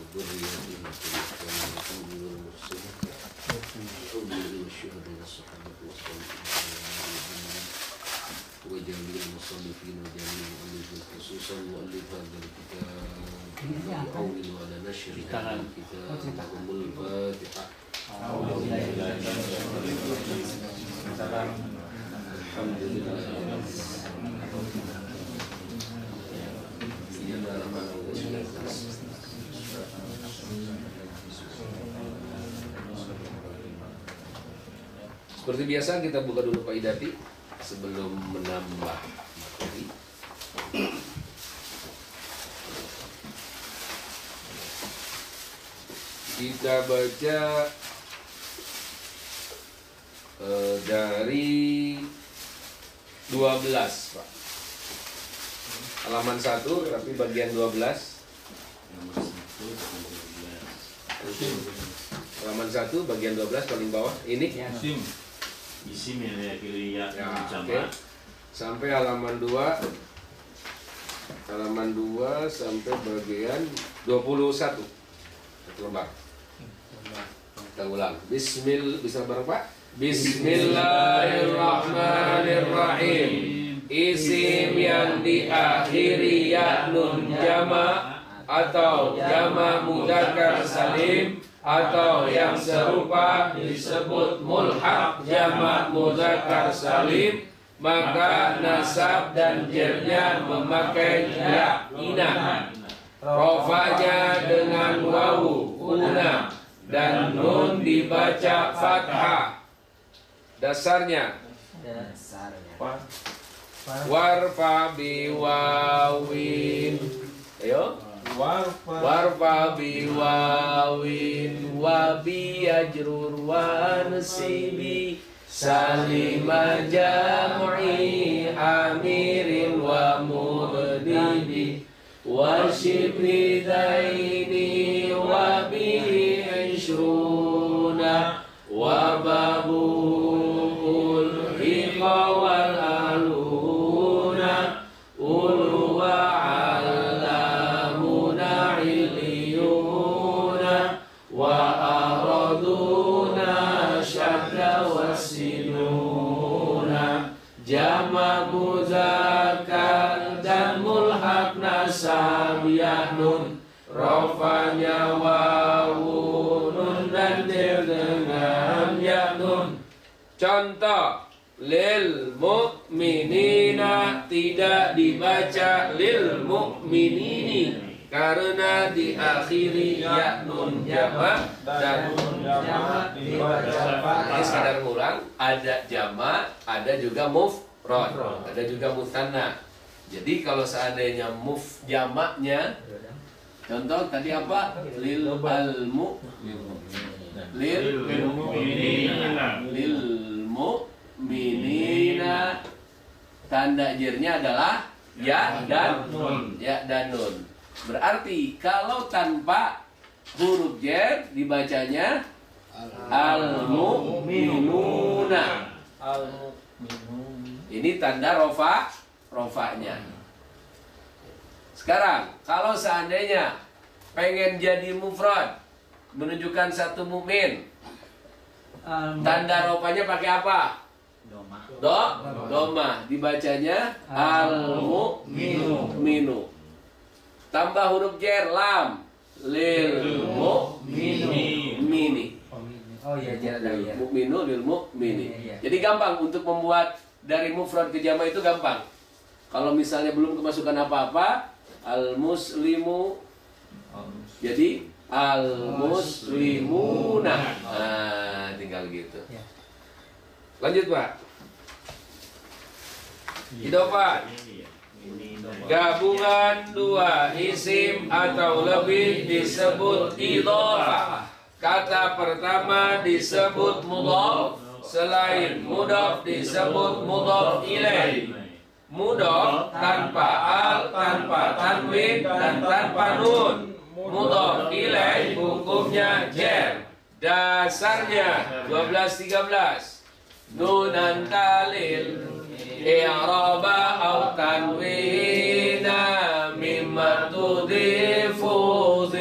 ذريتهم والمؤمنين والمحسنين والأولياء والشهداء والصحابة والصالحين وجميع المصنفين وجميع المؤلفين خصوصا مؤلف هذا الكتاب وعون على نشر هذا الكتاب لهم الفاتحة. الحمد لله. Seperti biasa kita buka dulu Pak Idati sebelum menambah materi. Kita baca dari 12 Pak. Halaman 1 tapi bagian 12. Halaman 1 bagian 12 paling bawah ini. Isim ya kiri ya, okay. Sampai halaman 2. Halaman 2 sampai bagian 21. Satu lembar. Kita ulang. Bisa bareng Pak? Bismillahirrahmanirrahim. Isim yang diakhiri ya nun jama atau jama mudzakkar salim atau yang serupa disebut mulhaq jamak mudzakkar salim, maka nasab dan jernya memakai ya ina, rofanya dengan wawu una dan nun dibaca fathah. Dasarnya warfa biwawin, ayo warfa biwawin wa biyajrur wa nasibi salima jam'i amirin wa muddibi wa shibli daini wa bihi ishruna wa babul hiqa wal aluna ulu wa jama mudzakkar dan mulhaq nasab ya nun, rofanya wawu nun dan dir dengan ya nun. Contoh lil mu'minina tidak dibaca lil mu'minini karena diakhiri ya nun jama dan nun jama dibaca fathah. Ini sekadar ngulang, ada jama, ada juga mufrad, ada juga musanna. Jadi kalau seandainya jamaknya, contoh tadi apa? Lil mu'minina, tanda jirnya adalah ya dan nun. Berarti kalau tanpa huruf jer dibacanya al-mu'minuna. Ini tanda rofanya. Sekarang kalau seandainya pengen jadi mufrad menunjukkan satu mukmin, tanda rofanya pakai apa? Doma. Dibacanya al-mu'minu. Tambah huruf jer lam lil mu'mini. Oh iya, jer ada ya. Mu'minu lil mu'mini. Jadi gampang untuk membuat dari mufrad ke jama' itu gampang. Kalau misalnya belum kemasukan apa-apa, al muslimu jadi al muslimuna. Nah, tinggal gitu. Lanjut, Pak. Idofah. Gabungan dua isim atau lebih disebut idofah. Kata pertama disebut mudhaf, selain mudhaf disebut mudhaf ilaih. Mudhaf tanpa al, tanpa tanwin dan tanpa nun. Mudhaf ilaih hukumnya jer. Dasarnya 12-13. Nunan talil i'raba au tanwina mimma tudifu zikar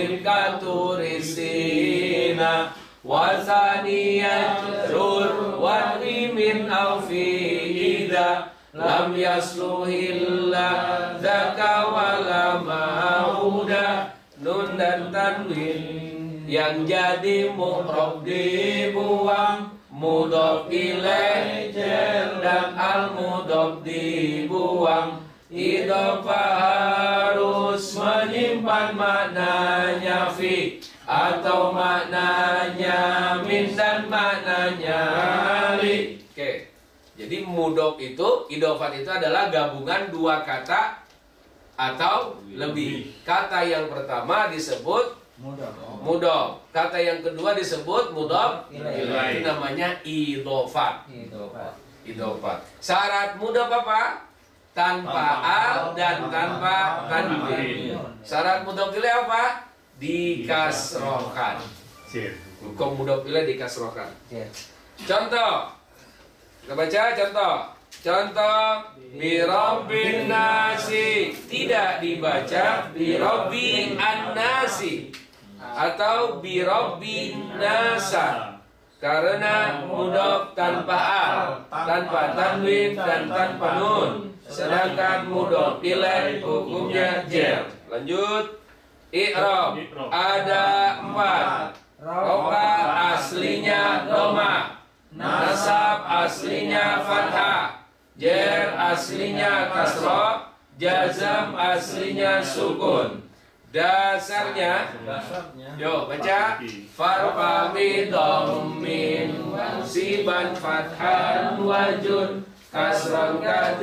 turisina wasaniya rur wa min aufi ida lam yasluhilla zaka wala mauda nun dan tanwin yang jadi mu'rab dibuang, mudhof ilaih dan al mudhof dibuang. Idhofah harus menyimpan maknanya fi atau maknanya min dan maknanya li. Oke. Jadi mudhof itu, idhofat itu adalah gabungan dua kata atau lebih. Kata yang pertama disebut mudhof. Kata yang kedua disebut mudhof ilaih. Itu namanya idhofat. Idhofat. Syarat mudhof apa? Tanpa al dan tanpa tanwin. Syarat mudhof ilaih apa? Dikasrohkan. Hukum mudhof ilaih dikasrohkan. Contoh. Kita baca contoh. Contoh Birabbin nasi. Tidak dibaca Birabbi an-nasi atau Birabbin nasa, karena mudhof tanpa al, tanpa tanwin dan tanpa nun. Sedangkan mudhof ilaih hukumnya jar. Lanjut. I'rab ada 4. Rofa aslinya doma, nasab aslinya fathah, jar aslinya kasroh, jazam aslinya sukun. Dasarnya, yo baca. Farfa bi dhammin musiban fathan wajun kasran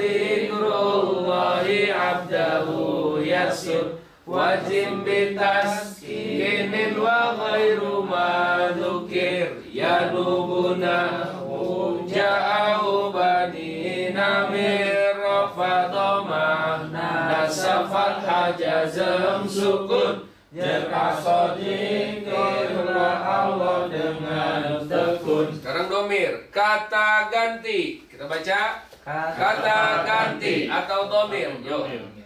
kadikrullahi abdahu yasir wajim bitaskinin wa ghairu madukir yanubuna ja'au bani namir rafadoma nasafat hajazam sukun jerkasodikirlah Allah dengan tekun. Sekarang domir, kata ganti. Kita baca kata ganti atau domir. Yuk.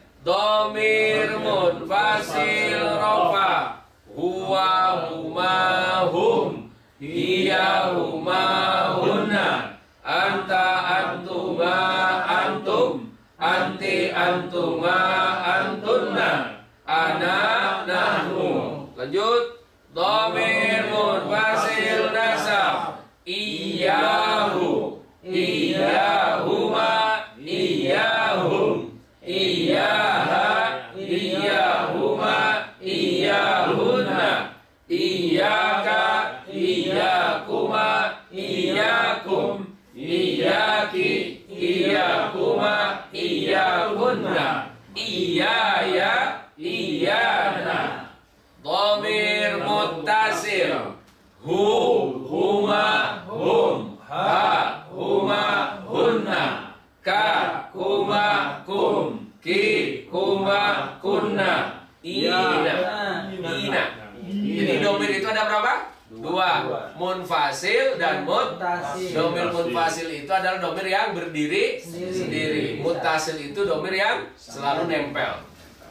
Domir munfasil rofa, huwa huma hum, hiya huma hunna, anta antuma antum, anti antuma antunna, ana nahnu. Lanjut. Domir munfasil nasab, iyahu, iyahuma, iyahum, iyaha, iyahuma, iyahunna, iyaka, iyakuma, iyakum, iyaki, iyakuma, iyakunna, iyaya, iyana. Dhamir muttasil, hu, huma, hum, ha, huma, hunna, ka, kuma, kum, ki, kuma, kunna, ina, ina. Jadi domir itu ada berapa? 2. Munfasil dan muttasil. Domir munfasil itu adalah domir yang berdiri sendiri. Muttasil itu domir yang selalu nempel.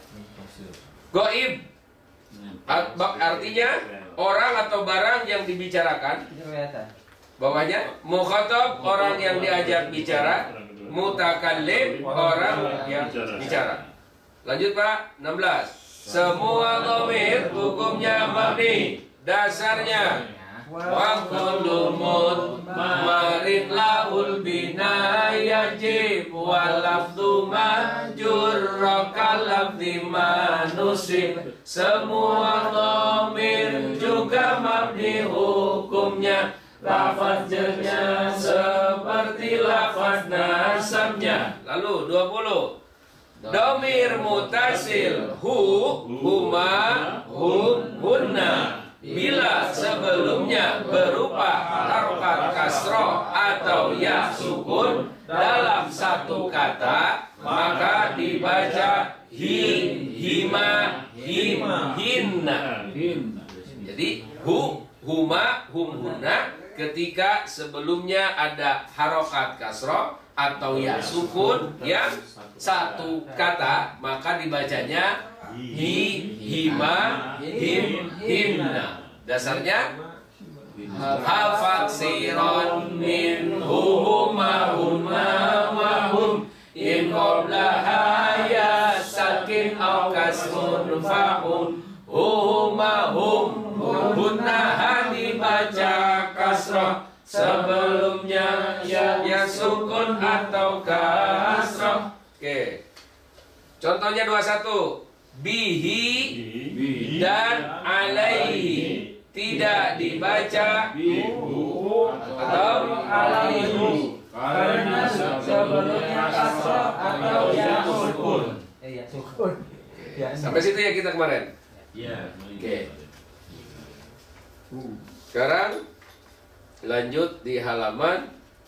Goib artinya orang atau barang yang dibicarakan. Bawahnya mukhatab, orang yang diajak bicara. Mutakallim, orang yang bicara. Lanjut Pak. 16. Semua dhamir hukumnya mabni. Dasarnya wa kullu mudmarin lahul bina yajib wa lafdhu majurra kal lafdhi manusib. Semua dhamir juga mabni hukumnya. Lafaz jarnya seperti lafaz nasabnya. Lalu 20. Dhamir mutasil, hu, huma, hum, hunna. Bila sebelumnya berupa harokat kasroh atau ya sukun dalam satu kata, maka dibaca hin, hima, him, hinna. Jadi hu, huma, hum, hunna ketika sebelumnya ada harokat kasroh atau ya sukun yang satu kata, maka dibacanya hima, himna. Dasarnya hafaksiron min hum in qablaha ya sakin aw kasrun fa'un hum hunna dibaca kasrah sebelumnya ya sukun atau kasrah. Oke. Contohnya 21. Bihi dan alaihi tidak dibaca atau alaihi karena sebelumnya kasrah atau ya sukun. Ya sukun. Sampai situ ya kita kemarin. Iya. Oke. Sekarang lanjut di halaman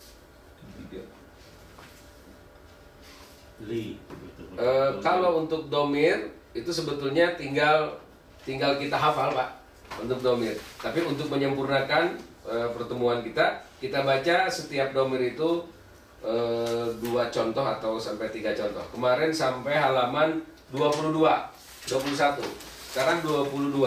kalau untuk domir itu sebetulnya tinggal kita hafal, Pak, untuk domir. Tapi untuk menyempurnakan pertemuan kita baca setiap domir itu 2 contoh atau sampai 3 contoh. Kemarin sampai halaman 22, 21. Sekarang 22.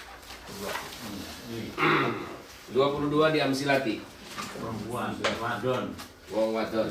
22 di Amsilati. Perempuan, wadon. Wong wadon.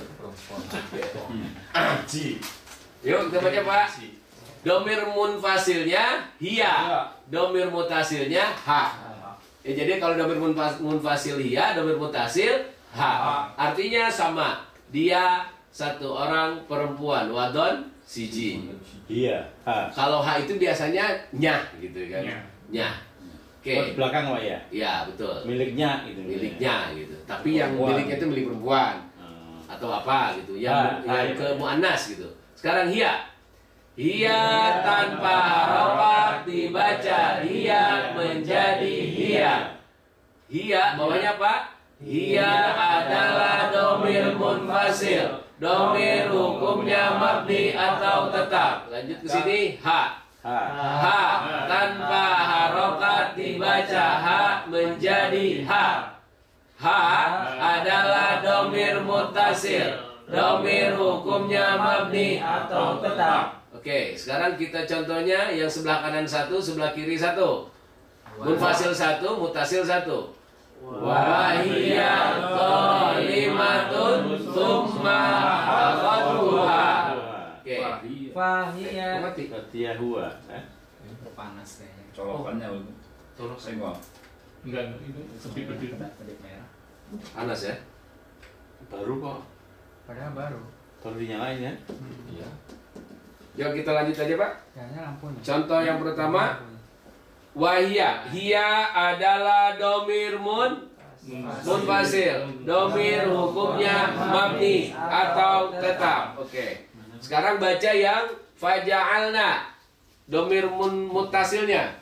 Ji. Yuk kita baca, Pak. Domir munfasilnya hiya, domir mutasilnya ha. Ya, jadi kalau domir munfasil hiya, domir mutasil ha. Artinya sama. Dia satu orang perempuan, wadon siji. Iya. Ha. Kalau ha itu biasanya nyah gitu kan. Nyah. Oke. Belakang Pak ya. Ya, betul. Miliknya gitu. Miliknya gitu. Tapi yang miliknya itu milik perempuan atau apa gitu. Yang ke muannas gitu. Sekarang hiya. Hiya tanpa harokat dibaca hiya menjadi hiya. Hiya bawahnya apa? Hiya adalah domir munfasil. Domir hukumnya mabni atau tetap. Lanjut ke sini ha. Ha tanpa harokat dibaca ha menjadi ha. Ha adalah domir muttasil. Domir hukumnya mabni atau tetap. Oke, sekarang kita contohnya yang sebelah kanan 1, sebelah kiri 1. Munfasil 1, mutasil 1. Wahiyya qalimatun tsumma aqadruha. Oke. Fahiyya Fatia huwa. panas kayaknya. Colokannya tolong saya enggak. Enggak, itu sepi berdiri. Kedip merah. Panas ya? Baru kok. Padahal baru. Tolong dinyalain ya. Iya. Yuk kita lanjut aja, Pak. Kayaknya lampunya. Contoh yang pertama, wahiyya. Hiya adalah domir munfasil. Domir hukumnya mabni atau tetap. Oke. Sekarang baca yang faja'alna. Domir muttasilnya.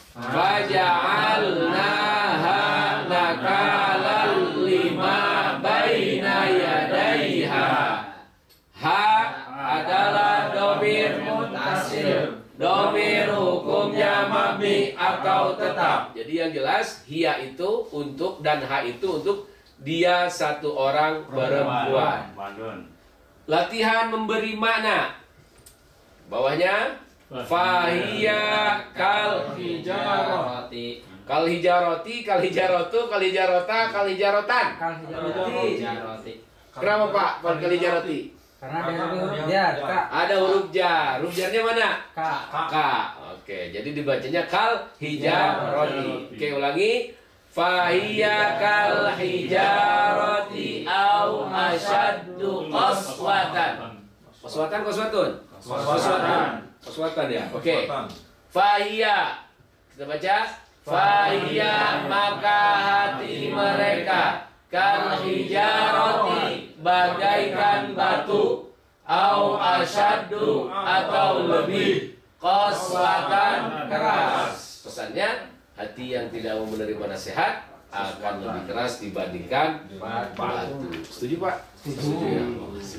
Faja'alnaha nakalan lima baina yadaiha. Ha adalah domir muttasil. Domir hukumnya mabni atau tetap. Jadi yang jelas hiya itu untuk dan ha itu untuk dia satu orang perempuan. Latihan memberi makna. Bawahnya fahiya kal hijarati. Kal hijarati, kal hijarotu, kal hijarota, kal hijarotan. Kal hijarati. Kenapa, Pak? Kal hijarati? Karena ada huruf jar, Kak. Ada huruf jar. Huruf jarnya mana? Kak. K. Oke, jadi dibacanya kal hijarati. Oke, ulangi. Fahiya kal hijarati au asyaddu qaswatan. Qaswatan, qaswatun? Qaswatan ya. Oke. Fahiya. Kita baca. Fahiya maka hati mereka kal hijarati bagaikan batu au asyaddu atau lebih qaswatan keras. Pesannya hati yang tidak mau menerima nasihat akan lebih keras dibandingkan batu. Setuju, Pak? Setuju ya.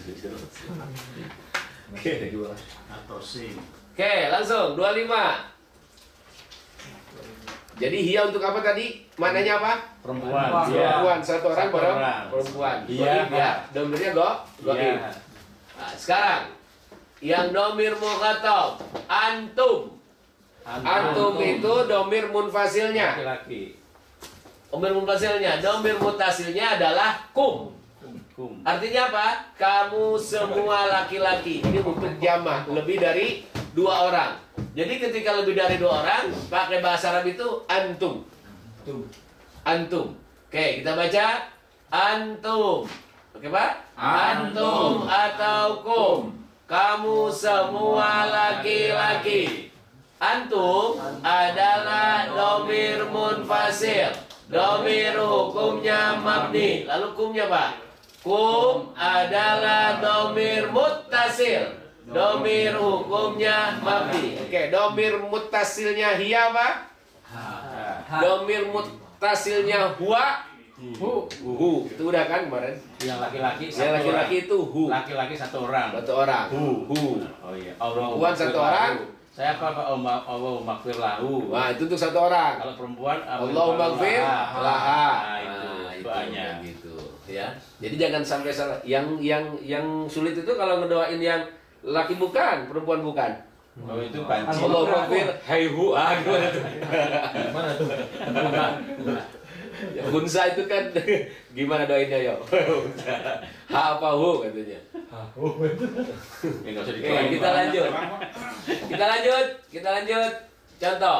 Oke, langsung 25. Jadi hiya untuk apa tadi? Maknanya apa? Perempuan. Perempuan, satu orang Satu orang. perempuan. Iya. Ya, domirnya goib. Nah, sekarang yang domir mukhatab antum. Antum itu domir munfasilnya. Laki-laki. Domir munfasilnya. Domir mutasilnya adalah kum. Artinya apa? Kamu semua laki-laki. Ini untuk jamak lebih dari 2 orang. Jadi ketika lebih dari 2 orang, pakai bahasa Arab itu antum. Antum. Oke, kita baca antum. Oke, Pak? Antum atau kum. Kamu semua laki-laki. Antum adalah domir munfasil. Domir hukumnya mabni. Lalu kumnya, Pak? Kum adalah domir muttasil. Domir hukumnya mabni. Oke, domir muttasilnya hiya, Pak? Domir muttasilnya huwa. Hu. Itu udah kan kemarin? Yang laki-laki Yang laki-laki itu hu. Laki-laki 1 orang. 1 orang. Hu. Oh iya. Perempuan 1 orang. Saya apa Allah maghfir lahu. Wah, itu untuk 1 orang. Kalau perempuan Allahumma maghfir laha. Nah, itu doanya. Gitu, ya. Jadi jangan sampai salah. Yang sulit itu kalau ngedoain yang laki bukan, perempuan bukan. Oh, itu banci. Allahumma maghfir haihu. Gimana tuh? Mana tuh? Ya, Hunsa itu kan gimana doainnya yo? Ha apa hu katanya. Ya, nggak usah Oke, diklaim. kita lanjut. Kita lanjut. Contoh.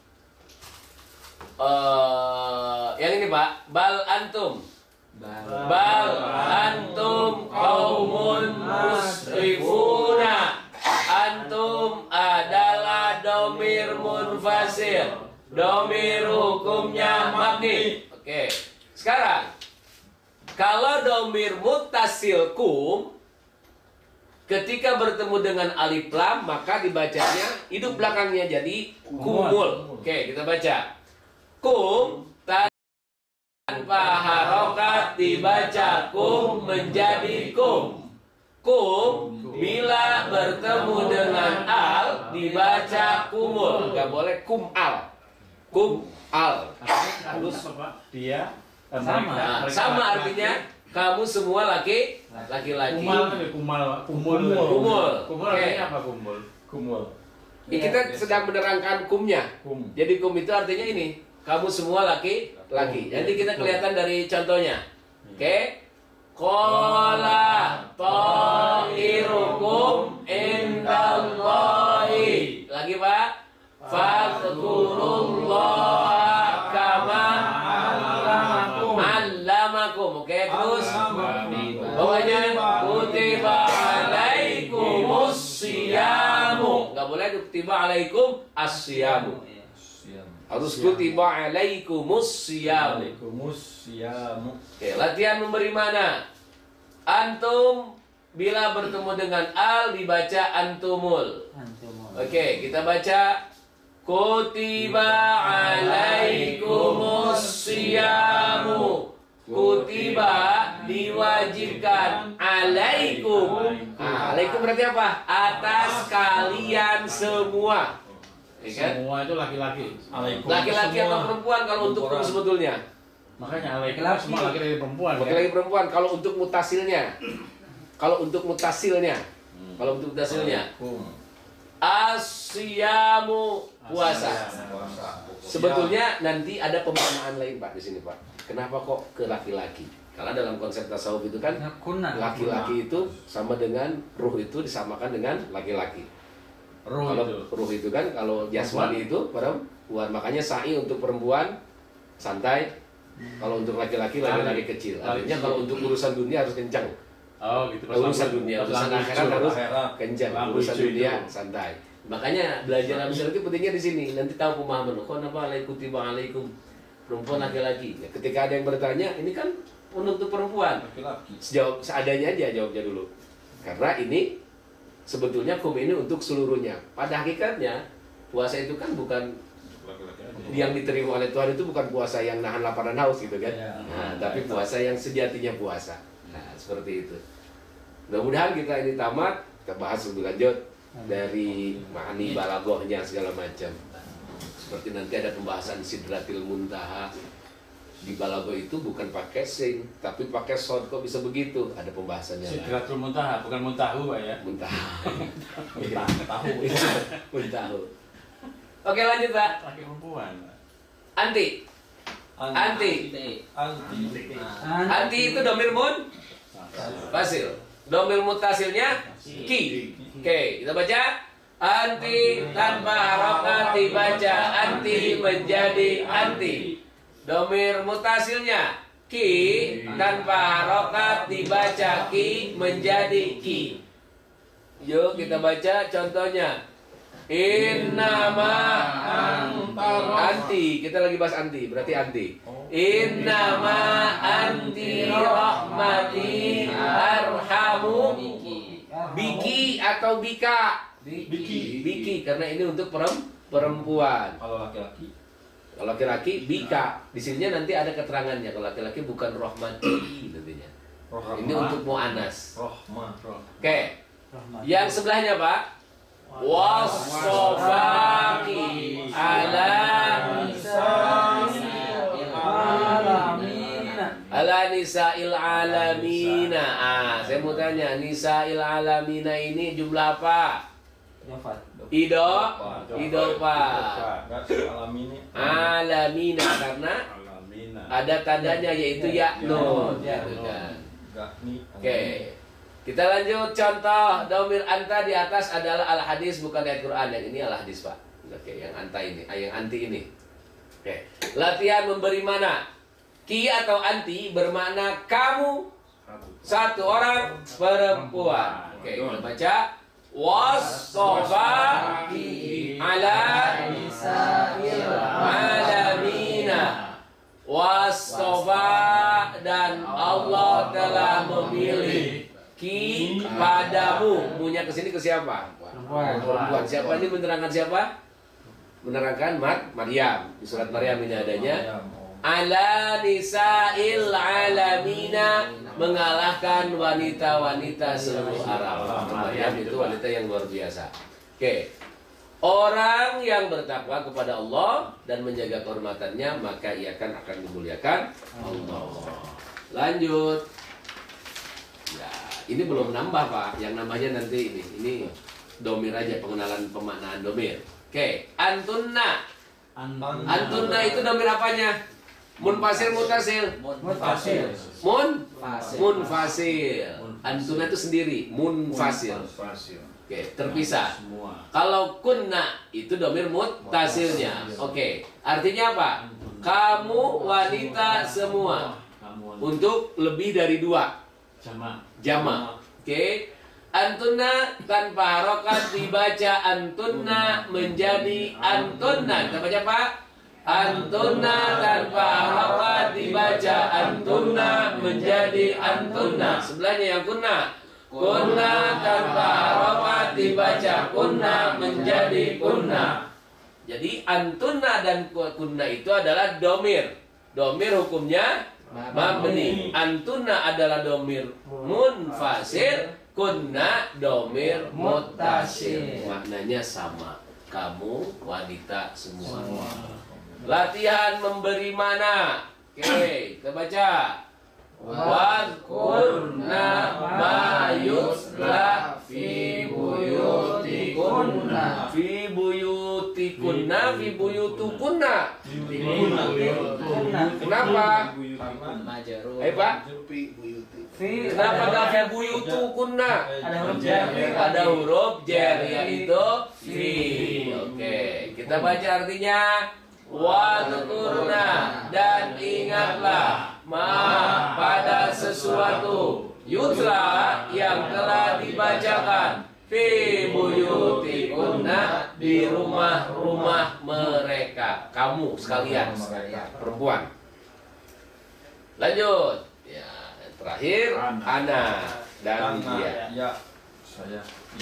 Yang ini, Pak. Bal antum. Bal antum qaumun musrifuna. Antum adalah domir munfasil. Domir hukumnya mabni. Oke. Sekarang kalau domir muttasil kum ketika bertemu dengan alif lam maka dibacanya hidup belakangnya jadi kumul. Oke, kita baca. Kum tanpa harokat dibaca kum menjadi kum. Kum bila bertemu dengan al dibaca kumul. Gak boleh kum al. Kum al. Terus dia Nah, sama artinya kamu semua laki-laki. kumul. Kumul. Artinya apa kumul? Kumul. Kita sedang menerangkan kumnya. Kum. Jadi kum itu artinya ini, kamu semua laki-laki. Jadi kita kelihatan dari contohnya. Oke. Qala ta'irukum indallahi. Lagi, Pak. Fadhkurullaha kama allamakum. Oke, terus bawahnya kutiba alaikumus siyamu. Enggak boleh kutiba alaikum as-siyamu. Harus kutiba alaikumus siyamu. Oke, latihan memberi mana? Antum bila bertemu dengan al dibaca antumul. Oke, kita baca kutiba alaikumus siyamu. Kutiba diwajibkan alaikum. Alaikum berarti apa? Atas kalian semua. Ya kan? Semua itu laki-laki. Laki-laki atau perempuan kalau untuk kum sebetulnya. Makanya laki-laki semua laki-laki perempuan. Laki-laki perempuan kalau untuk mutasilnya. Kalau untuk mutasilnya. Kalau untuk mutasilnya. Asyamu puasa. Sebetulnya nanti ada pemahaman lain, Pak, di sini, Pak. Kenapa kok ke laki-laki? Karena dalam konsep tasawuf itu kan laki-laki itu sama dengan ruh itu disamakan dengan laki-laki. Kalau ruh itu kan kalau jasmani itu perempuan, makanya sa'i untuk perempuan santai. Kalau untuk laki-laki laki-laki kecil. Artinya kalau untuk urusan dunia harus kencang. Oh, gitu. Urusan dunia, urusan akhirat harus kencang. Urusan dunia santai. Makanya belajar Al-Misal itu pentingnya di sini. Nanti tahu pemahaman. Kok kenapa alaikutiba alaikum perempuan laki-laki? Ya, ketika ada yang bertanya, ini kan untuk perempuan. Jawab seadanya aja, jawabnya dulu. Karena ini sebetulnya kum ini untuk seluruhnya. Pada hakikatnya puasa itu kan bukan yang diterima oleh Tuhan, itu bukan puasa yang nahan lapar dan haus gitu kan. Nah, tapi puasa yang sejatinya puasa. Nah, seperti itu. Mudah-mudahan kita ini tamat, kita bahas lebih lanjut dari ma'ani balagohnya segala macam. Seperti nanti ada pembahasan sidratil muntaha. Di balagoh itu bukan pakai sin, tapi pakai sod. Kok bisa begitu? Ada pembahasannya. Sidratul muntaha, bukan muntahu, Pak ya. Muntaha. Tahu. Muntahu. Oke, lanjut Pak. Laki perempuan. Anti. Anti. Anti itu domir fasil. Domir mutasilnya ki. Oke, kita baca. Anti tanpa harokat dibaca anti menjadi anti. Domir mutasilnya ki tanpa harokat dibaca ki menjadi ki. Yuk kita baca contohnya. Innama anti. Kita lagi bahas anti, berarti anti. Innama anti rahmati arhamu biki atau bika. Biki karena ini untuk perempuan. Kalau laki-laki, Kalau laki-laki bika. Di sininya nanti ada keterangannya. Kalau laki-laki bukan rahmati nantinya. Ini untuk mu'anas. rohmah. Oke. Yang sebelahnya Pak. Wasofaki ala nisa'il alamina. Saya mau tanya, nisa'il alamina ini jumlah apa? Idopa. Alamina karena Alamina. ada tandanya yaitu ya nun. Oke. Kita lanjut contoh domir anta di atas adalah al hadis bukan ayat Quran. Yang ini al hadis Pak. Oke, yang anta ini, yang anti ini. Oke. Latihan memberi mana? Ki atau anti bermakna kamu satu orang perempuan. Oke, kita baca. Wasofaki ala nisa'il alamina. Wasofa dan Allah telah memilih ki padamu. Munya kesini ke siapa? Perempuan. Siapa ini menerangkan siapa? Menerangkan Maryam. Di surat Maryam ini adanya. Ala nisa'il alamina, mengalahkan wanita-wanita seluruh Arab. Maryam itu wanita yang luar biasa. Oke. Orang yang bertakwa kepada Allah dan menjaga kehormatannya, maka ia akan dimuliakan Allah. Lanjut. Ya, ini belum nambah Pak. Yang nambahnya nanti ini. Ini domir aja, pengenalan pemaknaan domir. Oke, antunna. Antunna itu domir apanya? Munfasil, mutasil. Munfasil. Munfasil. Antunna itu sendiri, munfasil. Oke, terpisah. Kalau kunna itu domir mutasilnya. Oke, artinya apa? Kamu wanita semua. Untuk lebih dari dua. Jama. Oke. Antunna tanpa harokat dibaca antunna menjadi antunna. Kita baca Pak. Antunna tanpa harokat dibaca antunna menjadi antunna. Sebelahnya yang kunna. Kunna tanpa harokat dibaca kunna menjadi kunna. Jadi antunna dan kunna itu adalah domir. Domir hukumnya mabni. Antunna adalah domir munfasil. Kunna domir mutasil. Maknanya sama. Kamu wanita semua. Latihan memberi mana? Oke, kita baca. Wadkurna ma yutla fi buyutikunna. Fi buyutikunna, fi buyutukunna. Kenapa? Ayo Pak. Kenapa nggak fi buyutukunna? Ada huruf jar yaitu fi. Oke, kita baca artinya. Wadkurna dan ingatlah ma pada sesuatu yutla yang telah dibacakan fi buyutikunna di rumah-rumah mereka. Kamu sekalian perempuan. Lanjut. Ya, terakhir ana dan dia. Ya, saya.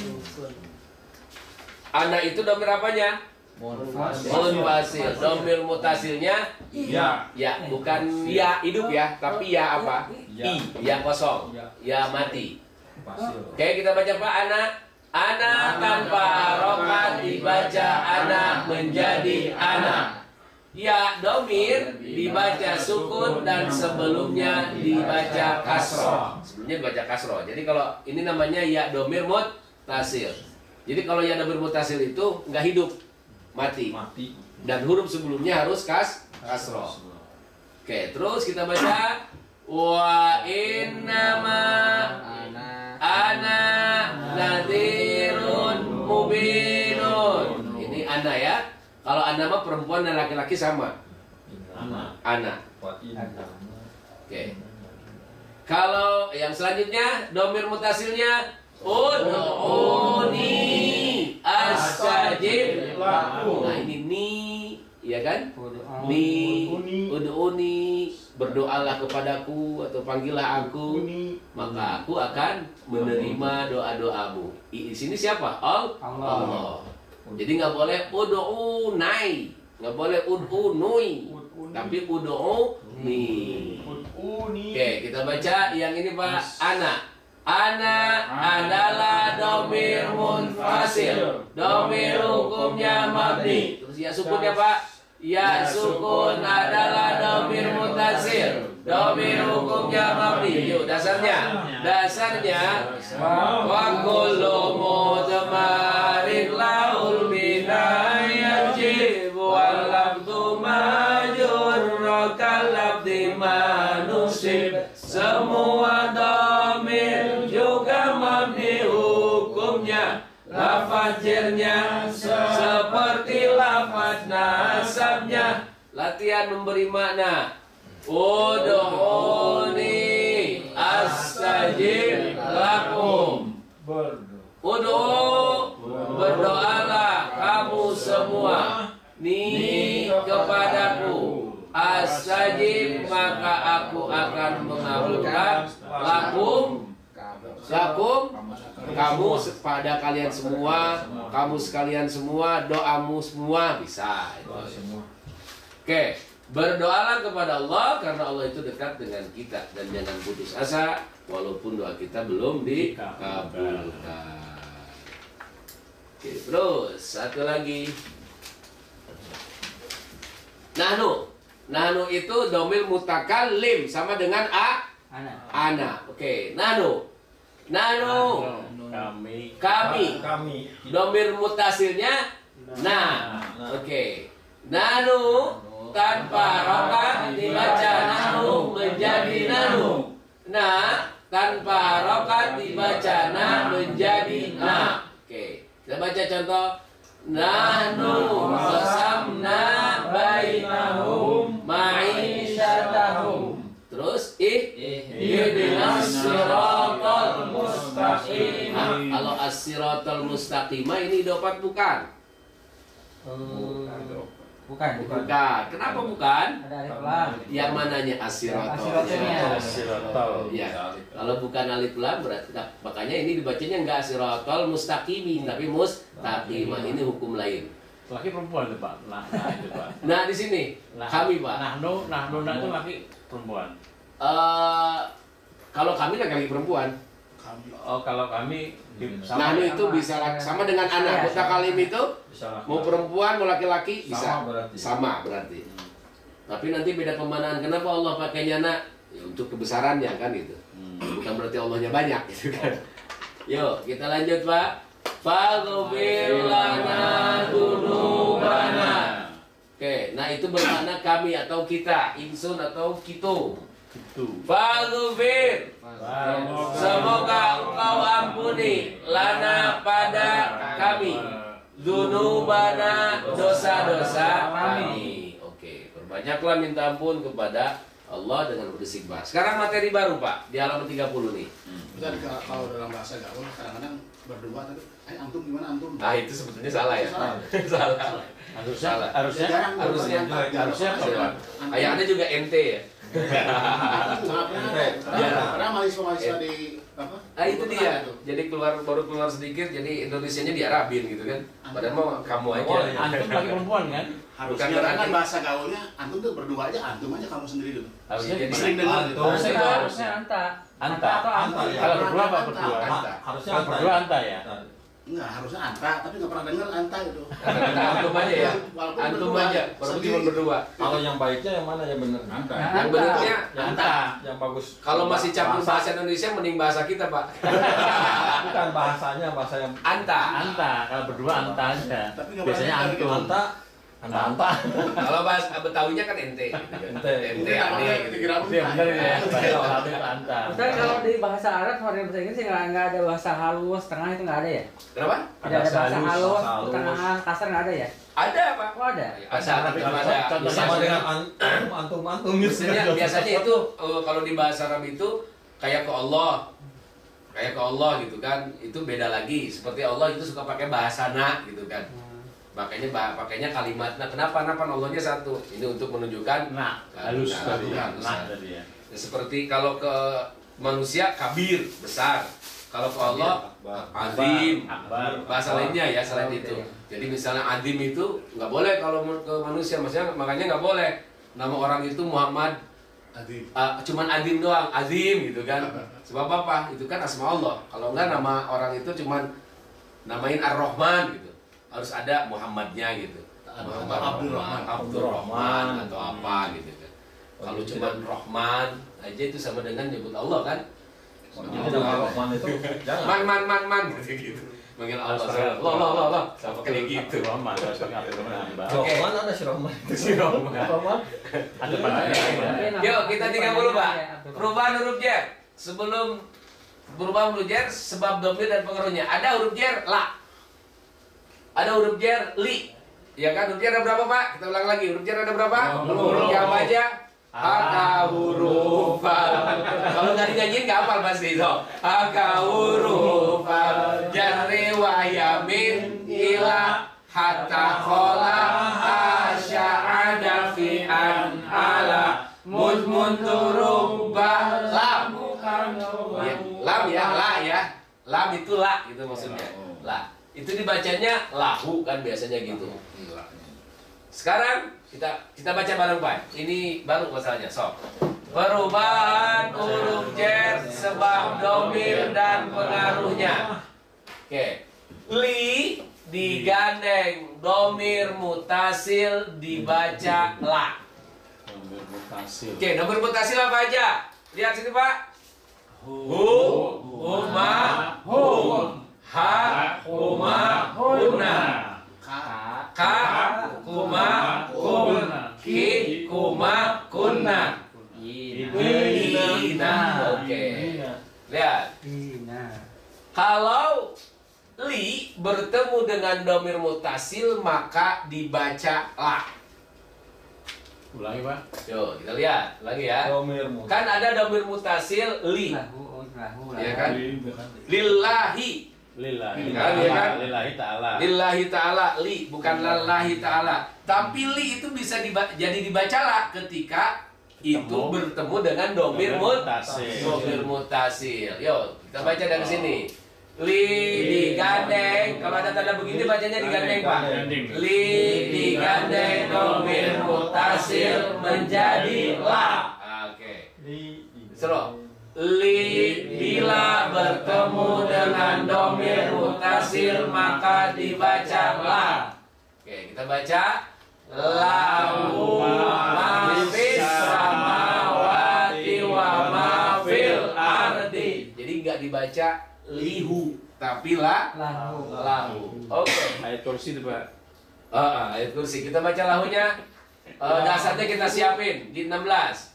Ana itu domir apanya? Munfasil. Domir mutasilnya Ya. ya, bukan ya hidup ya, tapi ya apa? Ya. Ya kosong. Ya mati. Pasil. Oke, kita baca Pak. Ana tanpa harokat dibaca ana menjadi ana. Ya domir dibaca sukun dan sebelumnya dibaca kasroh. Sebelumnya dibaca kasroh. Jadi kalau ini namanya ya domir mutasil. Jadi kalau ya domir mutasil itu nggak hidup. mati. Mati. Dan huruf sebelumnya harus kasroh. Oke, terus kita baca wa innama ana nadhirun mubinun. Ini ana ya. Kalau ana mah perempuan dan laki-laki sama. Ana. Oke. Kalau yang selanjutnya domir mutasilnya ud'uni astajib lakum. Nah ini ni, ya kan? Ni, ud'uni, berdoalah kepadaku atau panggillah aku, maka aku akan menerima doa-doamu. Di sini siapa? Allah. Jadi nggak boleh ud'unai, nggak boleh ud'unui, tapi ud'uni. Oke, kita baca yang ini Pak. Ana adalah domir munfasil. Domir hukumnya mabni. Terus ya sukun ya Pak. Ya sukun adalah domir mutasil. Domir hukumnya mabni. Yuk dasarnya. Dasarnya wa kullu mutamarin laul binayat jibu wal labdu majurra kalabdi manusib. Semua domir juga mabni hukumnya. Lafaz jernya seperti lafaz nasabnya. Latihan memberi makna. Ud'uni astajib lakum. Ud'u, berdoalah kamu semua. Ni kepadaku. Astajib, maka aku akan mengabulkan lakum, kamu pada kalian semua, kamu sekalian semua, doamu semua bisa. Oke, berdoalah kepada Allah karena Allah itu dekat dengan kita dan jangan putus asa walaupun doa kita belum dikabulkan. Oke, terus satu lagi. Nahnu itu domir mutakallim sama dengan ana. Oke, nahnu. Kami. Domir mutasilnya nah. Oke. Nahnu tanpa rokat dibaca nahnu menjadi nahnu. Nah, tanpa rokat dibaca nah menjadi nah. Oke. Kita baca contoh. Nahnu qasamna bainahum ma'isyatahum. Terus ihdinas siratal mustaqim. Kalau as-siratal mustaqim ini dopat bukan? Bukan. Kenapa bukan? Ada alif lam. Yang mananya as-siratal? Ya. Kalau bukan alif lam berarti makanya ini dibacanya enggak as-siratal mustaqimi tapi mustaqimah. Ini hukum lain. Laki perempuan itu Pak. Nah itu Pak. Nah di sini kami Pak. Nahnu itu laki perempuan. Kalau kami laki-laki perempuan. Oh kalau kami Nahnu itu bisa sama dengan anak. Mutakalim itu mau perempuan mau laki-laki bisa sama berarti. Tapi nanti beda pemanaan. Kenapa Allah pakainya nak? Ya, untuk kebesarannya kan itu. Bukan berarti Allahnya banyak gitu kan. Yuk kita lanjut Pak. Faghfir lana dzunubana. Oke, nah itu bermakna kami atau kita, insun atau kitu. Faghfir, semoga engkau ampuni lana pada kami dzunubana, dosa-dosa kami. Oke, perbanyaklah minta ampun kepada Allah dengan beristighfar. Sekarang materi baru Pak di halaman 30 nih. Bukan kalau dalam bahasa gaul kadang-kadang berdua tapi antum gimana antum? Ah itu sebetulnya salah ya. Salah. Harusnya ayahnya juga ente ya. Karena mahasiswa di apa? Ah itu dia. Jadi baru keluar sedikit jadi Indonesianya diarabin gitu kan. Padahal mau kamu aja. Antum lagi perempuan kan? Harusnya kan bahasa gaulnya antum tuh berdua aja, antum aja kamu sendiri dulu. Harusnya jadi Sering dengar gitu. Harusnya anta. Anta. Atau anta. Kalau berdua apa berdua? Harusnya Kalau berdua anta ya. Enggak, harusnya anta, tapi nggak pernah dengar anta gitu. Antum aja ya. Walaupun Antum berdua. aja. Walaupun cuma berdua. Kalau yang baiknya yang mana yang benar? Anta. Yang benarnya Anta. Yang bagus. kalau masih campur bahasa Indonesia mending bahasa kita, Pak. Bukan bahasanya, bahasa yang Anta. Anta, kalau berdua anta aja. Tapi nggak Biasanya pernah antum. anta, anta. Kalau bahasa Betawinya kan ente. Gitu kan. Ente. Ente, ade. Gitu. Dikira Itu yang benar ya. Bahasa Arab itu anta. Ustaz, kalau di bahasa Arab sama di bahasa Inggris sih nggak ada bahasa halus, tengah itu nggak ada ya? Kenapa? Tidak ada bahasa halus, bahasa halus. tengah, kasar nggak ada ya? Ada, Pak. Oh ada. Ada, tapi ada. Contohnya Sama dengan antum gitu. Biasanya itu kalau di bahasa Arab itu kayak ke Allah. Kayak ke Allah gitu kan. Itu beda lagi. Seperti Allah itu suka pakai bahasana gitu kan. Pakainya kalimat. Nah, kenapa? Allahnya satu. Ini untuk menunjukkan Nah, halus tadi. Nah, tadi ya. Ya, seperti kalau ke manusia kabir, besar. Kalau ke Allah azim, Akbar. bahasa lainnya ya selain Oh, itu. iya. Jadi misalnya azim itu nggak boleh kalau ke manusia, makanya nggak boleh nama orang itu Muhammad. Adi. Cuman azim doang, azim gitu kan. Sebab apa? Itu kan asma Allah. Kalau enggak nama orang itu cuman namain Ar-Rahman gitu. Harus ada Muhammadnya gitu. Abdurrahman atau apa gitu kan. Kalau cuman Rahman aja itu sama dengan nyebut Allah kan. Jadi nama Rahman itu jangan. Man gitu. Manggil Allah. Allah. Sama kayak gitu. Rahman, harus pakai Abdurrahman. Oke. Rahman ada si Rahman. Si Rahman. Ada pandangan. Yuk kita 30 Pak. Perubahan huruf jer. Sebelum perubahan huruf jer sebab domir dan pengaruhnya. Ada huruf jer la. Ada huruf jer li. Ya kan huruf jer ada berapa Pak? Kita ulang lagi. Huruf jer ada berapa? Huruf yang apa aja? Haka huruf fal. Kalau nggak dinyanyiin nggak hafal pasti itu. Haka huruf fal. Jarri wa yamin ila hatta khola asya'ada fi an ala mudmun turubah lam. Ya, lam ya, la ya. Lam itu la gitu maksudnya. La. Itu dibacanya lahu kan biasanya gitu. Sekarang kita baca bareng Pak. Ini baru masalahnya. So. Perubahan huruf jer sebab domir dan pengaruhnya. Oke. Li digandeng domir mutasil dibaca la. Oke, domir mutasil apa aja? Lihat sini Pak. Hu, huma, hum, ha, huma, huna. Ka, kuma, kun, ki, kuma, kunna. Ina. Oke. Lihat. Kalau li bertemu dengan domir mutasil maka dibaca la. Ulangi, Pak. Yuk, kita lihat lagi ya. Domir Kan ada domir mutasil li. Ya kan? Lillahi. Lillahi. Kan, ya kan? Lillahi ta'ala. Lillahi ta'ala li, bukan lillahi ta'ala. Tapi li itu bisa jadi dibaca la ketika itu bertemu dengan domir mutasil. Yuk, kita baca dari sini. Li digandeng. Kalau ada tanda begini bacanya digandeng, Pak. Li digandeng domir mutasil menjadi la. Oke. Seru. Li bila bertemu dengan domir mutasil maka dibaca la. Oke, kita baca lahu ma fis samawati wa ma fil ardi. Jadi nggak dibaca lihu, tapi lahu. Oke. Ayat kursi itu Pak. Ayat kursi. Kita baca lahunya. Dasarnya kita siapin di 16.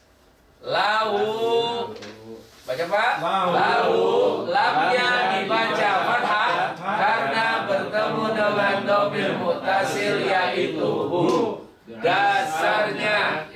Lahu. Baca Pak. Lahu. Lamnya dibaca fathah karena bertemu dengan domir mutasil yaitu hu. Dasarnya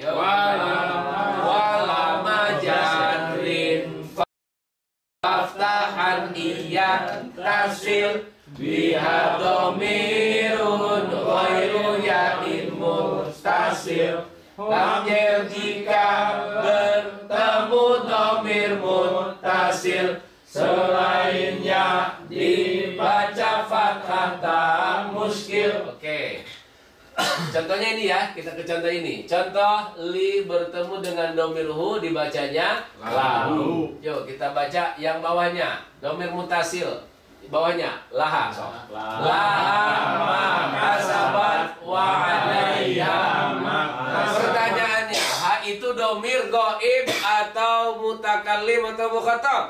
walama jarrin faftahan iya tasil biha domirun ghairu yakin mustasil. Lam jer jika bertemu domir mutasil selainnya dibaca fathah tak muskil. Oke. Contohnya ini ya, kita ke contoh ini. Contoh li bertemu dengan domir hu dibacanya lahu. Yuk kita baca yang bawahnya. Domir mutasil. bawahnya laha. Laha ma kasabat wa 'alaiha ma. Pertanyaannya, ha itu domir goib atau mutakallim atau mukhatab?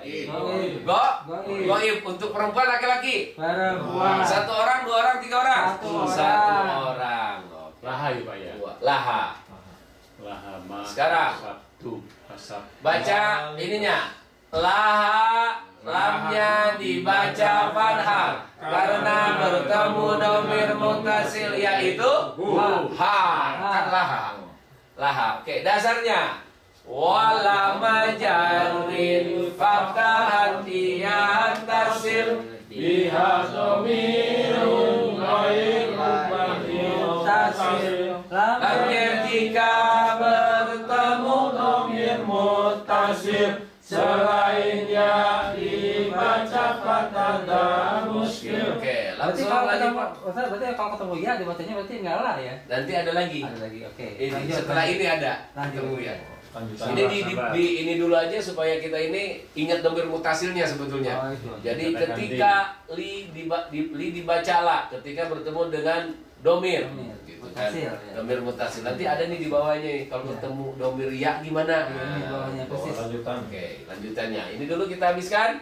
Goib. Untuk perempuan laki-laki? Perempuan. Satu orang, dua orang, tiga orang? Satu orang. Laha ya Pak ya. Laha. Laha ma. Sekarang. Sabtu. Asab. Baca ininya. Laha, lamnya dibaca fathah karena bertemu domir mutasil yaitu ha. Kan laha. Laha. Oke, dasarnya. Wala majarin fatahan dia tasil biha domirun ghairu tasil. Lamnya jika bertemu domir mutasil selainnya dibaca fathah dan muskil. Oke, langsung lagi Pak. Berarti kalau ketemu ya dibacanya berarti enggak lah ya. Nanti ada lagi. Ada lagi. Oke. Ini setelah ini ada. Lanjut. Ya. Ini dulu aja supaya kita ini ingat domir mutasilnya sebetulnya. Oh, itu. Jadi ketika li dibaca la ketika bertemu dengan domir gitu kan. Mutasil, ya. Domir mutasil. Nanti ada nih di bawahnya nih kalau ketemu domir ya gimana? Ini di bawahnya persis. Lanjutan. Oke, lanjutannya. Ini dulu kita habiskan.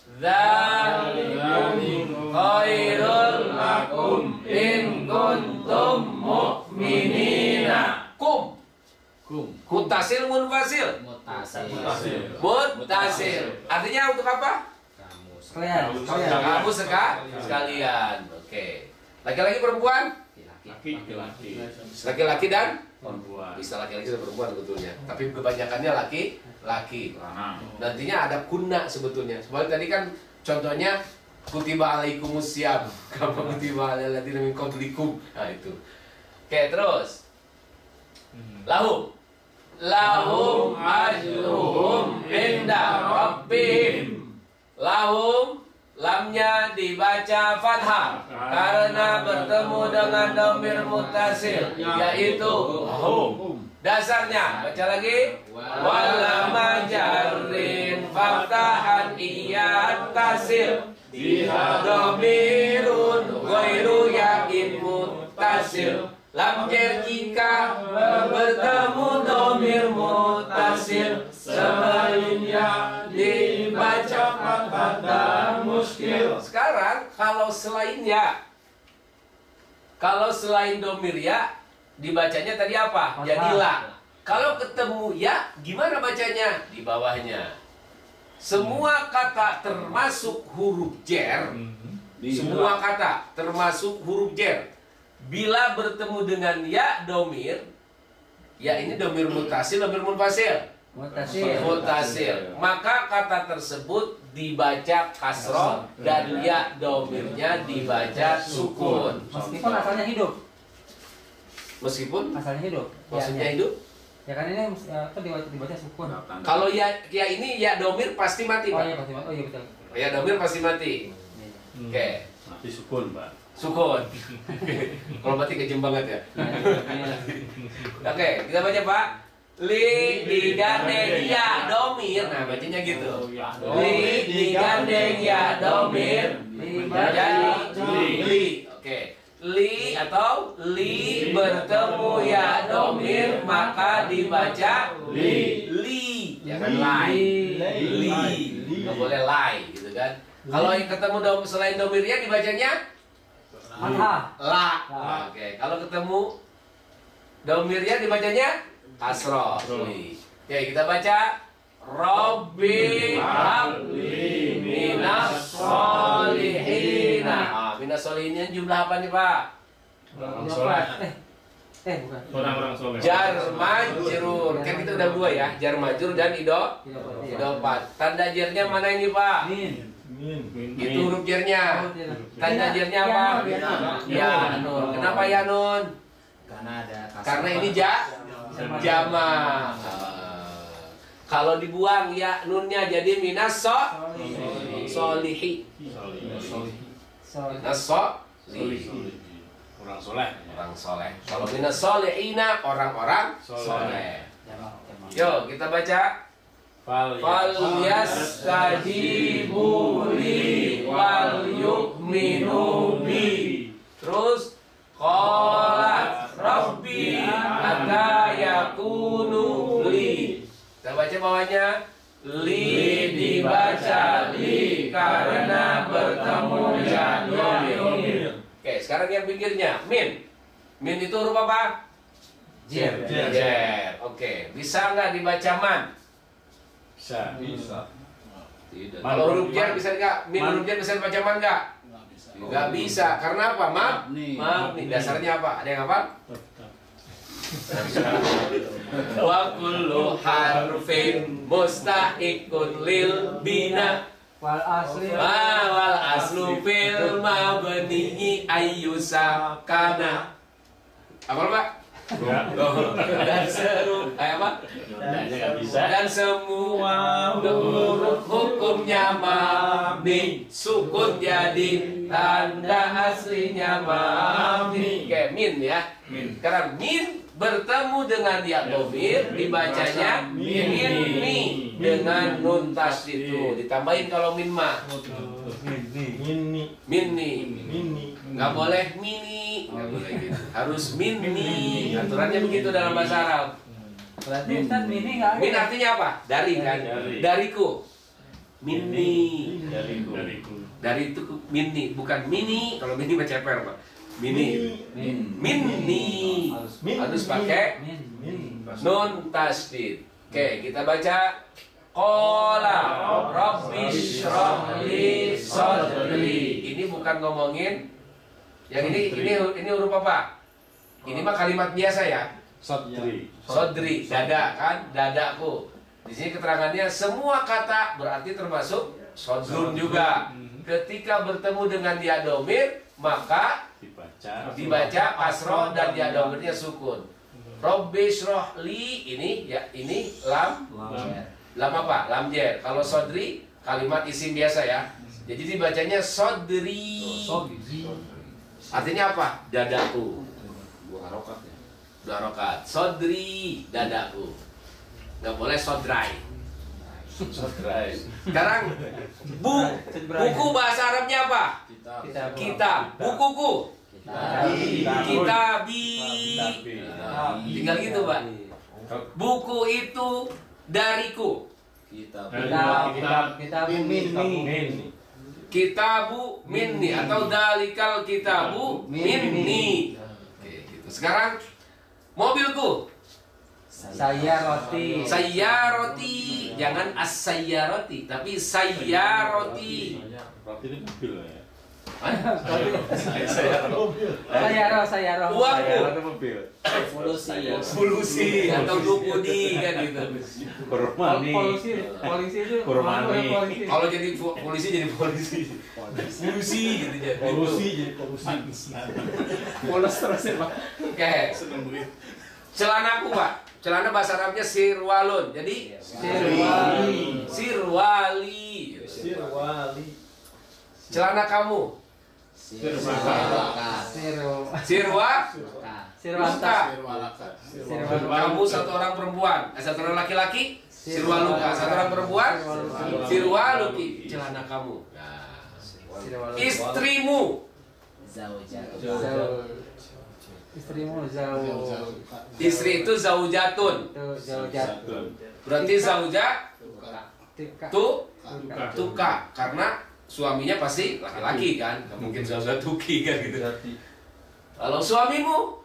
Dzalikum khairul lakum in kuntum mu'minina. Kum. Mutasil munfasil. Mutasil. Artinya untuk apa? Sekalian. Kamu sekalian. Oke. Laki-laki perempuan? Laki-laki. Laki-laki dan Perempuan. bisa laki-laki dan perempuan sebetulnya. Tapi kebanyakannya laki-laki. Nantinya ada kunna sebetulnya. Sebab tadi kan contohnya kutiba alaikumusiyam. Kama kutiba alal ladzina min qablikum. Nah itu. Oke, terus. Lahum ajruhum inda rabbihim. Lahum, lamnya dibaca fathah karena bertemu dengan domir mutasil yaitu hum. Dasarnya baca lagi. Wala majarrin fatahan iyat tasil biha domirun ghairu yakin mutasil. Lam jika bertemu domir mutasil selainnya dibaca fathah dan muskil. Sekarang kalau selain domir ya dibacanya tadi apa? Jadi la. Kalau ketemu ya gimana bacanya? Di bawahnya. Semua kata termasuk huruf jer. Semua kata termasuk huruf jer. Bila bertemu dengan ya domir, ya ini domir mutasil, domir munfasil. Mutasil. Maka kata tersebut dibaca kasroh dan ya domirnya dibaca sukun. Meskipun asalnya hidup. Meskipun Asalnya hidup. maksudnya Ya, hidup. ya kan ini apa dibaca sukun. Kalau ya ini ya domir pasti mati, Oh Pak. iya pasti. Oh iya betul. Ya domir pasti mati. Oke. Mati sukun Pak. Sukun. Kalau mati kejem banget ya. Iya. Oke, kita baca Pak. Li digandeng ya domir. Nah, bacanya gitu. Li digandeng ya domir. Jadi li. Oke. Li atau li bertemu ya domir maka dibaca li. Jangan lai. Li. Nggak boleh lai gitu kan. Kalau yang ketemu selain domirnya dibacanya Fathah. la. Oke, kalau ketemu domirnya dibacanya kasroh. Ya, kita baca Rabbi habli minas solihina. Minas solihina jumlah apa nih Pak? Orang soleh. Bukan. Orang-orang soleh. Jar majrur. Kan kita udah dua ya, jar majrur dan idopat. Tanda jarnya mana ini Pak? Itu huruf jarnya. Tanda jarnya apa? Ya nun. Kenapa ya nun? Karena ini jama. Kalau dibuang ya nunnya jadi minas solihi. Minas solihi. Orang soleh. Orang soleh. Kalau minas solihina orang-orang soleh. Yo kita baca. Fal yastajibu li wal yu'minu bi. Terus qala rabbi hatta yakunu li. Kita baca bawahnya. Li dibaca li karena bertemu dengan domir. Oke, sekarang yang pinggirnya min. Min itu huruf apa? Jer. Oke, bisa nggak dibaca man? Bisa. Bisa. Tidak. Kalau huruf jer bisa nggak? Min huruf jer bisa dibaca man nggak? Nggak bisa. Nggak bisa. Karena apa? Mabni. Dasarnya apa? Ada yang apa? Wa kullu harfin mustahiqun lil bina Wal asli. wal aslu fil mabni ayyusa kana. Apa Pak? Dan apa? Nggak bisa. Dan semua huruf hukumnya mabni, sukun jadi tanda aslinya mabni. Kayak min ya. Karena min bertemu dengan ya domir dibacanya min dengan nun tasdid itu ditambahin kalau min ma minni nggak boleh mini nggak boleh gitu harus minni aturannya begitu dalam bahasa Arab. Berarti Ustaz mini nggak ada. Min artinya apa? Dari kan? Dari. Dariku. Minni. Dariku. Dari itu minni, bukan mini. Kalau mini baca per, Pak. Mini. Minni. Harus pakai nun tasdid. Oke, kita baca qala rabbi shrah li sadri. Ini bukan ngomongin yang ini huruf apa? Ini mah kalimat biasa ya. Sodri, dada kan, dadaku. Di sini keterangannya semua kata berarti termasuk sodrun juga. Ketika bertemu dengan dia domir, maka dibaca kasroh dan dia domirnya sukun. Robbi shroh li ini ya ini lam apa? Lam jer. Kalau sodri kalimat isim biasa ya. Jadi dibacanya sodri. Artinya apa? Dadaku. Dua harokat. Sodri, dadaku. Nggak boleh sodrai. Sekarang buku bahasa Arabnya apa? Kitab. Bukuku. Kitabi. Tinggal gitu, Pak. Buku itu dariku. Kitabu minni. Kitabu minni atau dalikal kitabu minni. Oke, gitu. Sekarang mobilku. Sayyaroti. Sayyaroti. Jangan as-sayyaroti, tapi sayyaroti. Berarti ini mobil ya. Sayyaro. Uangku. Itu mobil. Polusi atau nukudi kan gitu. Polisi itu Kurmani. polisi. Kalau jadi polisi jadi polisi. Polusi gitu jadi. Polos terus ya Pak. Oke. Seneng begitu. Celanaku, Pak. Celana bahasa Arabnya sirwalun. Jadi sirwali. Celana kamu. Sirwanta. Kamu satu orang perempuan, satu orang laki-laki. Sirwaluka, satu orang perempuan. Sirwaluki. Celana kamu. Nah. Istrimu. Istrimu zauj. Istri itu zaujatun. Berarti zauja tuka karena suaminya pasti laki-laki kan, nggak mungkin zauja tuki kan gitu. Kalau suamimu,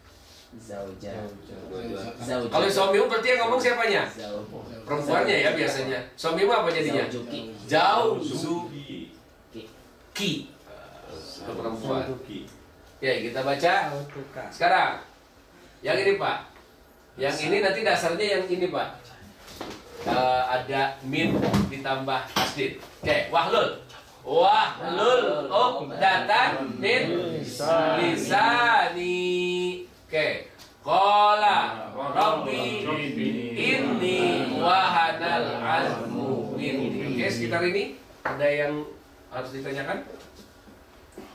kalau suamimu berarti yang ngomong siapanya? Perempuannya ya biasanya. Suamimu apa jadinya? Zaujuki. Perempuan. Ya kita baca. Sekarang yang ini Pak. Yang ini nanti dasarnya yang ini Pak. Ada min ditambah tasdid. Oke, wahlul uqdatan min lisani. Oke. Qala rabbi inni wahanal azmu minni. Oke, sekitar ini ada yang harus ditanyakan?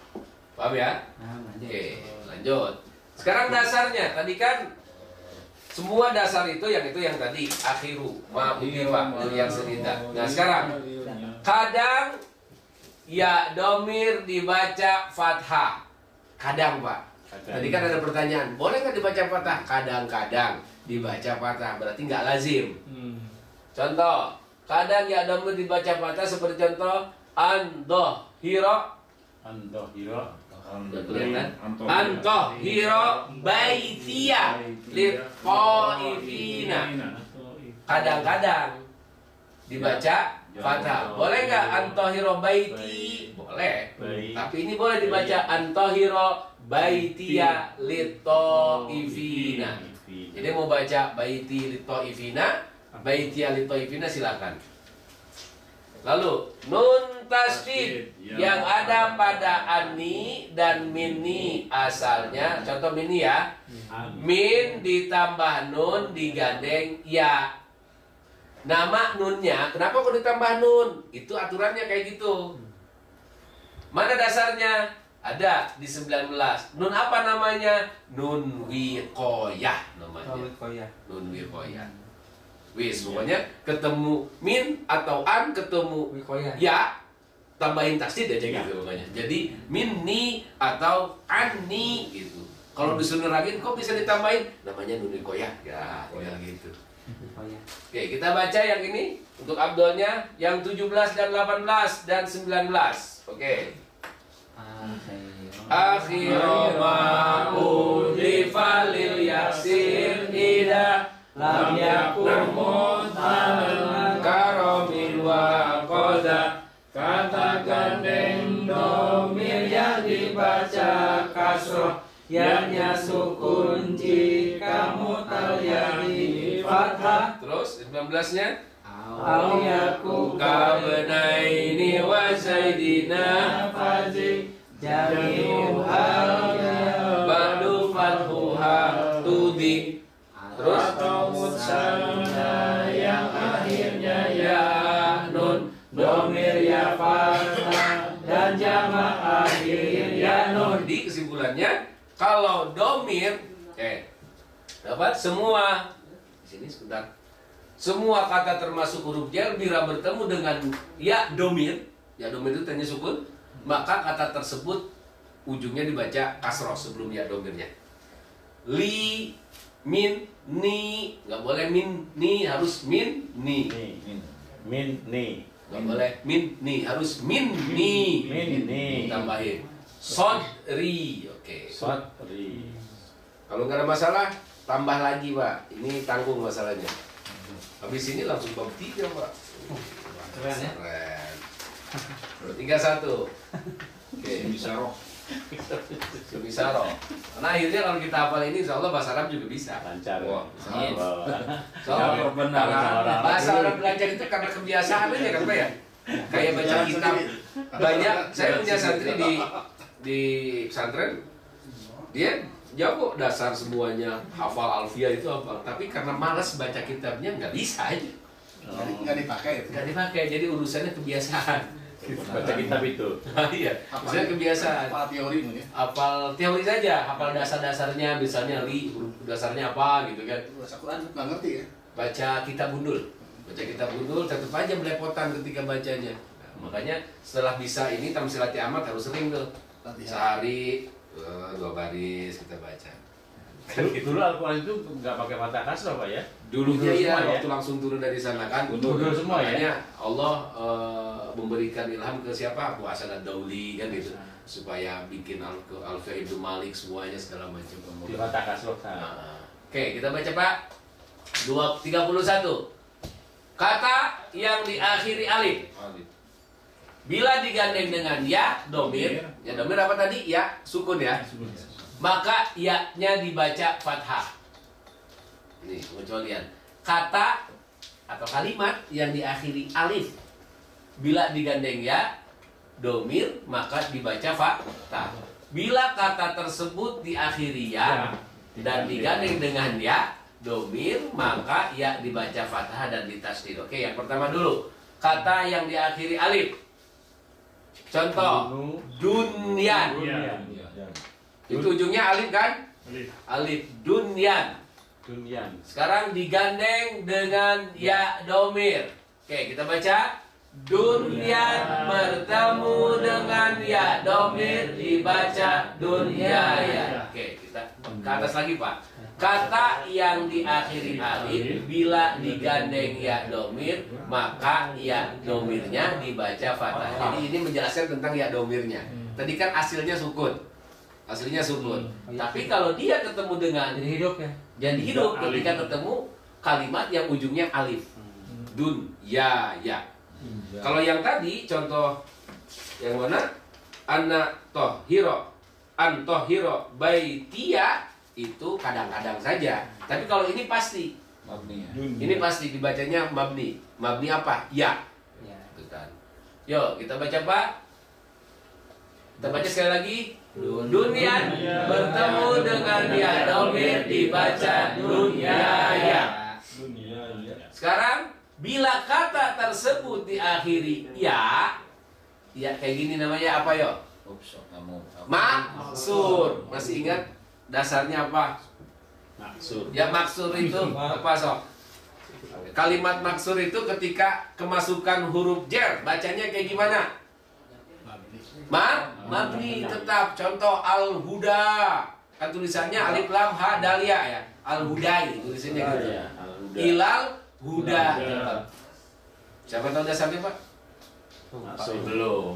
Paham ya? Oke, lanjut. Sekarang dasarnya tadi kan Semua dasar itu yang tadi akhiru, ma'udifa, yang senida. Nah sekarang kadang ya domir dibaca fathah. Kadang Pak. Tadi kan ada pertanyaan, boleh nggak dibaca fathah? Kadang-kadang dibaca fathah, berarti nggak lazim. Contoh, kadang ya domir dibaca fathah seperti contoh an-dohiro. An-dohiro baitiya lit-ta'ifina. Kadang-kadang dibaca fathah. Boleh nggak an-dohiro baiti? Boleh. Tapi ini boleh dibaca an-dohiro baitiya lit-ta'ifina. Jadi mau baca baiti lit-ta'ifina, baitiya lit-ta'ifina silakan. Lalu nun tasdid yang ada pada ani dan mini asalnya, contoh mini ya, min ditambah nun digandeng ya. Nama nunnya, kenapa kok ditambah nun? Itu aturannya kayak gitu. Mana dasarnya? Ada di 19. Nun apa namanya? Nun wiqoyah namanya. Nun wiqoyah. Wis, pokoknya ketemu min atau an ketemu ya, tambahin tasdid aja gitu pokoknya. Jadi minni atau anni gitu. Kalau disuruh lagi kok bisa ditambahin? Namanya nun wiqoyah. Ya, tinggal gitu. Oke, kita baca yang ini untuk abdolnya yang 17 dan 18 dan 19. Oke. Akhiru ma'udifa lil yasir ida lam yakun muthalan karomin wa qada. Kata gandeng domir yang dibaca kasroh, ya-nya sukun jika mutal yang di fathah. Terus 19-nya au yaku kabenaini wa zaidina fazi jami'u hal ba'du fathuha tudi. Terus yang akhirnya ya nun domir ya fathah dan jama' akhir ya nun. Di kesimpulannya kalau domir dapat semua di sini sebentar. Semua kata termasuk huruf jar bila bertemu dengan ya domir itu tanya sukun, maka kata tersebut ujungnya dibaca kasroh sebelum ya domirnya. Li, min, ni, nggak boleh min, ni, harus min, ni. Min, ni. Nggak boleh min, ni, harus min, ni. Min, ni. Tambahin. Sodri, oke. Sodri. Kalau nggak ada masalah, tambah lagi Pak. Ini tanggung masalahnya. Habis ini langsung bab 3 Pak. Keren ya? Keren. 31. Oke. Bisa roh. Karena akhirnya kalau kita hafal ini, insya Allah bahasa Arab juga bisa. Lancar. Wah, Amin. soalnya bahasa Arab belajar itu karena kebiasaan aja kan Pak ya. Kayak baca kitab banyak. Saya punya santri di pesantren, dia jago dasar semuanya, hafal alfiah itu hafal. Tapi karena malas baca kitabnya nggak bisa aja. Nggak dipakai. Nggak dipakai. Jadi urusannya kebiasaan. Baca kitab itu. Iya. Maksudnya kebiasaan. Hafal teori mungkin. Hafal teori saja, hafal dasar-dasarnya, misalnya huruf dasarnya apa gitu kan. Bahasa Quran nggak ngerti ya. Baca kitab gundul, tetap aja belepotan ketika bacanya. Nah, makanya setelah bisa ini tamsilati amat harus sering tuh. Sehari 2 baris kita baca. Dulu Al-Quran itu nggak pakai mata kasroh Pak ya? Dulunya ya, semua, waktu langsung turun dari sana kan. Gundul semua ya? Makanya Allah memberikan ilham ke siapa? Abu Hasan ad-Dauli kan gitu. Supaya bikin Alfiah Ibnu Malik semuanya segala macam. Di mata kasroh. Oke, kita baca Pak. 31. Kata yang diakhiri alif. Bila digandeng dengan ya, domir. Ya domir apa tadi? Ya, sukun ya. Maka ya-nya dibaca fathah. Ini pengecualian. Kata atau kalimat yang diakhiri alif, bila digandeng ya, domir, maka dibaca fathah. Bila kata tersebut diakhiri ya dan digandeng dengan ya, domir, maka ya dibaca fathah dan ditasdid. Oke, yang pertama dulu. Kata yang diakhiri alif. Contoh, dunyan. Itu ujungnya alif kan? Alif. Dunyan. Dunyan. Sekarang digandeng dengan ya domir. Oke, kita baca. Dunyan bertemu dengan ya domir, dibaca dunyaya. Oke, kita ke atas lagi, Pak. Kata yang diakhiri alif bila digandeng ya domir, maka ya domirnya dibaca fathah. Jadi ini menjelaskan tentang ya domirnya. Tadi kan hasilnya sukun. Aslinya sukun. Tapi kalau dia ketemu dengan Jadi hidup ya. jadi hidup ketika ketemu kalimat yang ujungnya alif. Dun, ya. Kalau yang tadi contoh yang mana? Anna tohiro, an tohiro baitiya itu kadang-kadang saja. Tapi kalau ini pasti. Mabni. Ini pasti dibacanya mabni. Mabni apa? Ya. Ya. Itu kan. Yuk kita baca, Pak. Kita baca sekali lagi. Dunyan bertemu dengan ya domir, dibaca dunyaya. Sekarang bila kata tersebut diakhiri ya kayak gini namanya apa yo? Maksur. Masih ingat dasarnya apa? Maksur. Ya maksur itu apa sok? Kalimat maksur itu ketika kemasukan huruf jar, bacanya kayak gimana? Mabni tetap. Contoh al-huda. Kan tulisannya alif lam ha dalia ya. Al-hudai tulisannya gitu. Ilal huda. Siapa tahu dasarnya, Pak? Maksur belum.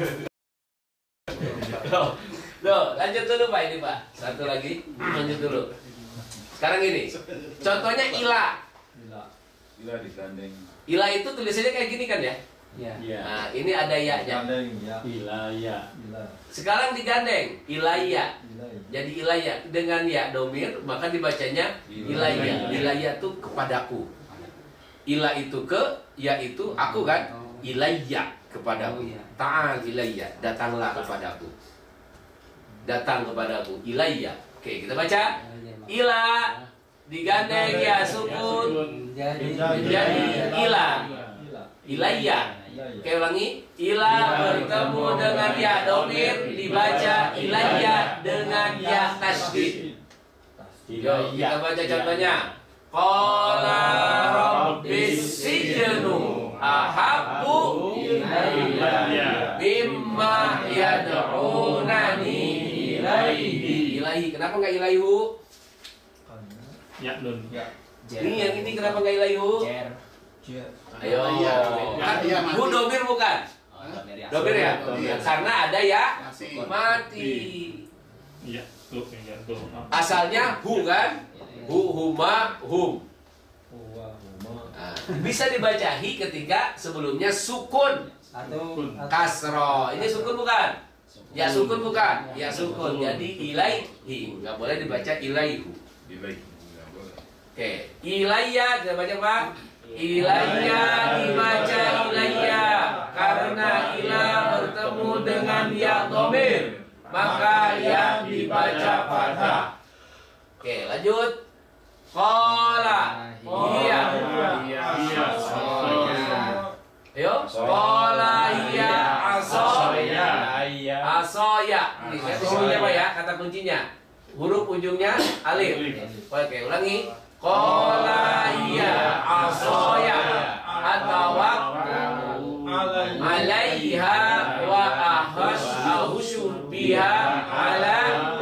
Loh, lanjut dulu, Pak, ini, Pak. Satu lagi, lanjut dulu. Sekarang ini. Contohnya ila. Bila digandeng. Ila itu tulisannya kayak gini kan ya? Ya. Iya. Nah, ini ada ya-nya. Wilayah. Sekarang digandeng ilaya. Jadi ilaya dengan ya domir, maka dibacanya ilaya. Ilaya itu kepadaku. Ila itu ke, ya itu aku kan? Ilaya kepadaku. Ta'al ilaya, datanglah kepadaku. Datang kepadaku. Ilaya. Oke, kita baca. Ila digandeng ya sukun menjadi ila. Ilaya. Oke, ulangi. Ila bertemu dengan ya domir, dibaca ilaya dengan ya tasydid. Yuk, kita baca contohnya. Qala rabbis sijnu ahabbu ilayya mimma yad'unani ilaihi. Ilahi, kenapa nggak ilaihu? Ya, Nun. Ini yang ini kenapa nggak ilaihu? Ayo. Hu domir bukan? Domir ya? Karena ada ya mati. Iya, tuh, ya, tuh. Asalnya hu kan? Hu, huma, hum. Nah, bisa dibaca hi ketika sebelumnya sukun Atau kasro. Ini sukun bukan? Ya sukun bukan? Ya sukun. Jadi ilaihi. Nggak boleh dibaca ilaihu. Oke. Ilayya kita baca, Pak. Ilayya dibaca ilayya karena ila bertemu dengan ya domir, maka ya dibaca fathah. Oke, lanjut. Qala. Iya. Ayo. Qala iya asoya. Asoya. Ini kuncinya, Pak ya, kata kuncinya. Huruf ujungnya alif. Oke, ulangi. Qala iya asoya atawakkalu alaiha wa ahushu biha ala.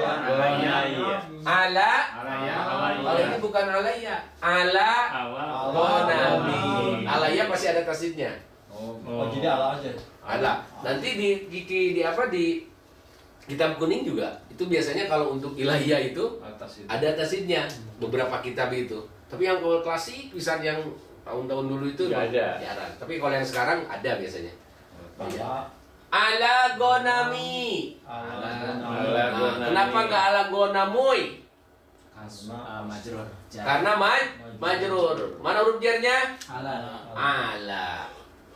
Kalau ini bukan alaya, ala ghanami. Alaya pasti ada tasydidnya. Jadi ala aja. Ada. Nanti di apa di kitab kuning juga itu biasanya kalau untuk ilahiyah itu ada tasydidnya, beberapa kitab itu. Tapi yang kalau klasik pisan yang tahun-tahun dulu itu nggak ada. jarang. Tapi kalau yang sekarang ada biasanya. Ala. Ala gonami. Kenapa nggak ala gonamoy? majrur. Karena majrur. Mana huruf jarnya? Ala. Ala.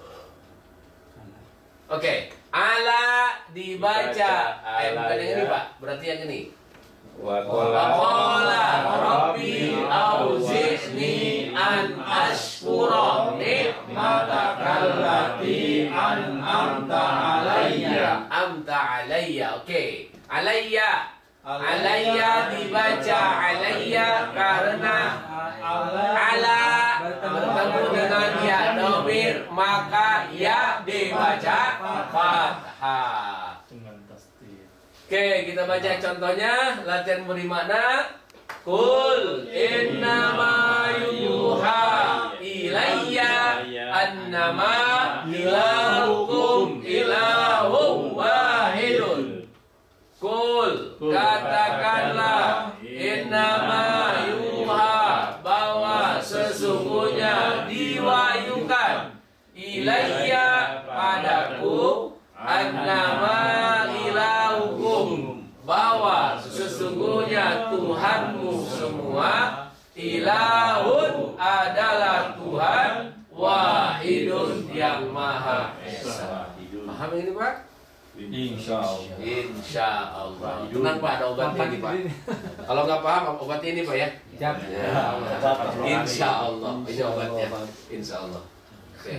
Oke, ala dibaca. Bukan yang ini, Pak. Berarti yang ini. Waqala rabbi auzi'ni an ashkura ni'matakallati an'amta alayya. Amta alayya. Oke. Alayya. Alayya dibaca alayya karena ala bertemu dengan ya domir, maka ya dibaca fathah. Oke, kita baca contohnya, latihan beri makna. Qul innama yuha ilayya annama ilahukum ilahum wahidun. Qul, katakanlah, innama yuha, bahwa sesungguhnya diwahyukan, ilayya, padaku, annama ilahukum, bahwa sesungguhnya Tuhanmu semua, ilahun adalah Tuhan, wahidun yang maha esa. Paham ini Pak? Insya Allah. Insya Allah. Tenang Pak, ada obatnya ini Pak. Kalau nggak paham obatnya ini Pak ya. Siap. Ya. Insya Allah. Ini obatnya. Insya Allah. Oke.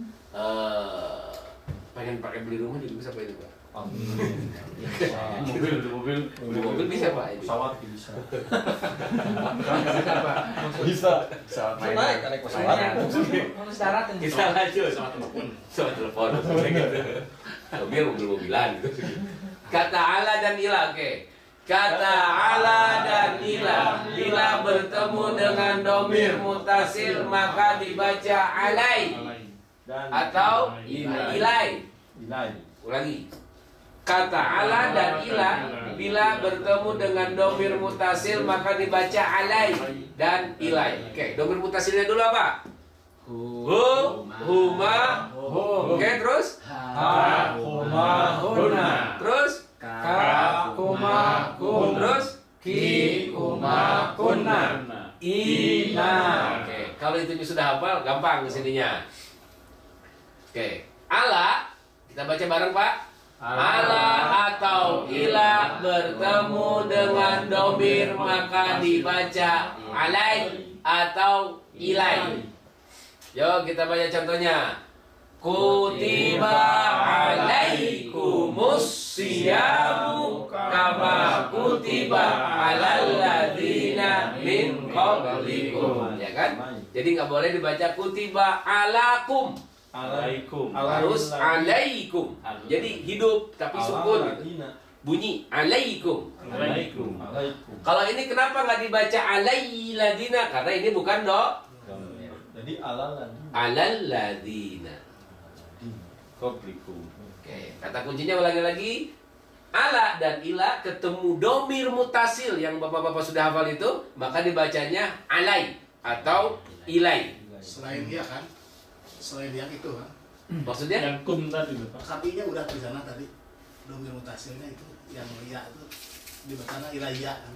Pengen pakai beli rumah juga bisa Pak itu Pak. Beli mobil bisa Pak. Pesawat bisa. Bisa Pak. Bisa. Naik pesawat. Harus darat kan. Kita lanjut sama telepon. Mobil-mobilan gitu. Kata ala dan ilah, oke. Kata ala dan ilah, bila bertemu dengan domir mutasil maka dibaca alai atau ilai. Ulangi. Kata ala dan ilah, bila bertemu dengan domir mutasil maka dibaca alai dan ilai. Oke, domir mutasilnya dulu apa? Hu, huma, hum. Oke, terus? Ha, huma, huna. Terus? Ka, kuma, kum. Terus? Ki, kuma, kunna. Ina. Oke, kalau itu sudah hafal, gampang kesininya. Oke, ala, kita baca bareng Pak. Ala atau ila bertemu dengan domir maka dibaca alai atau ilai. Yuk kita baca contohnya. Kutiba alaikumus siyamu kama kutiba alal ladzina min qablikum. Ya kan? Jadi nggak boleh dibaca kutiba alakum. Alaikum. Harus alaikum. Jadi hidup tapi sukun. Bunyi alaikum. Alaikum. Kalau ini kenapa nggak dibaca alailadina? Karena ini bukan do. Jadi alal Alalladina. Qablikum. Oke, kata kuncinya ulangi lagi. Ala dan ila ketemu domir mutasil yang bapak-bapak sudah hafal itu, maka dibacanya alai atau ilai. Selain dia kan, selain yang itu kan, Maksudnya? Yang kum tadi Pak. sapinya udah di sana tadi, domir mutasilnya itu yang ya itu dibacanya ilaiya kan,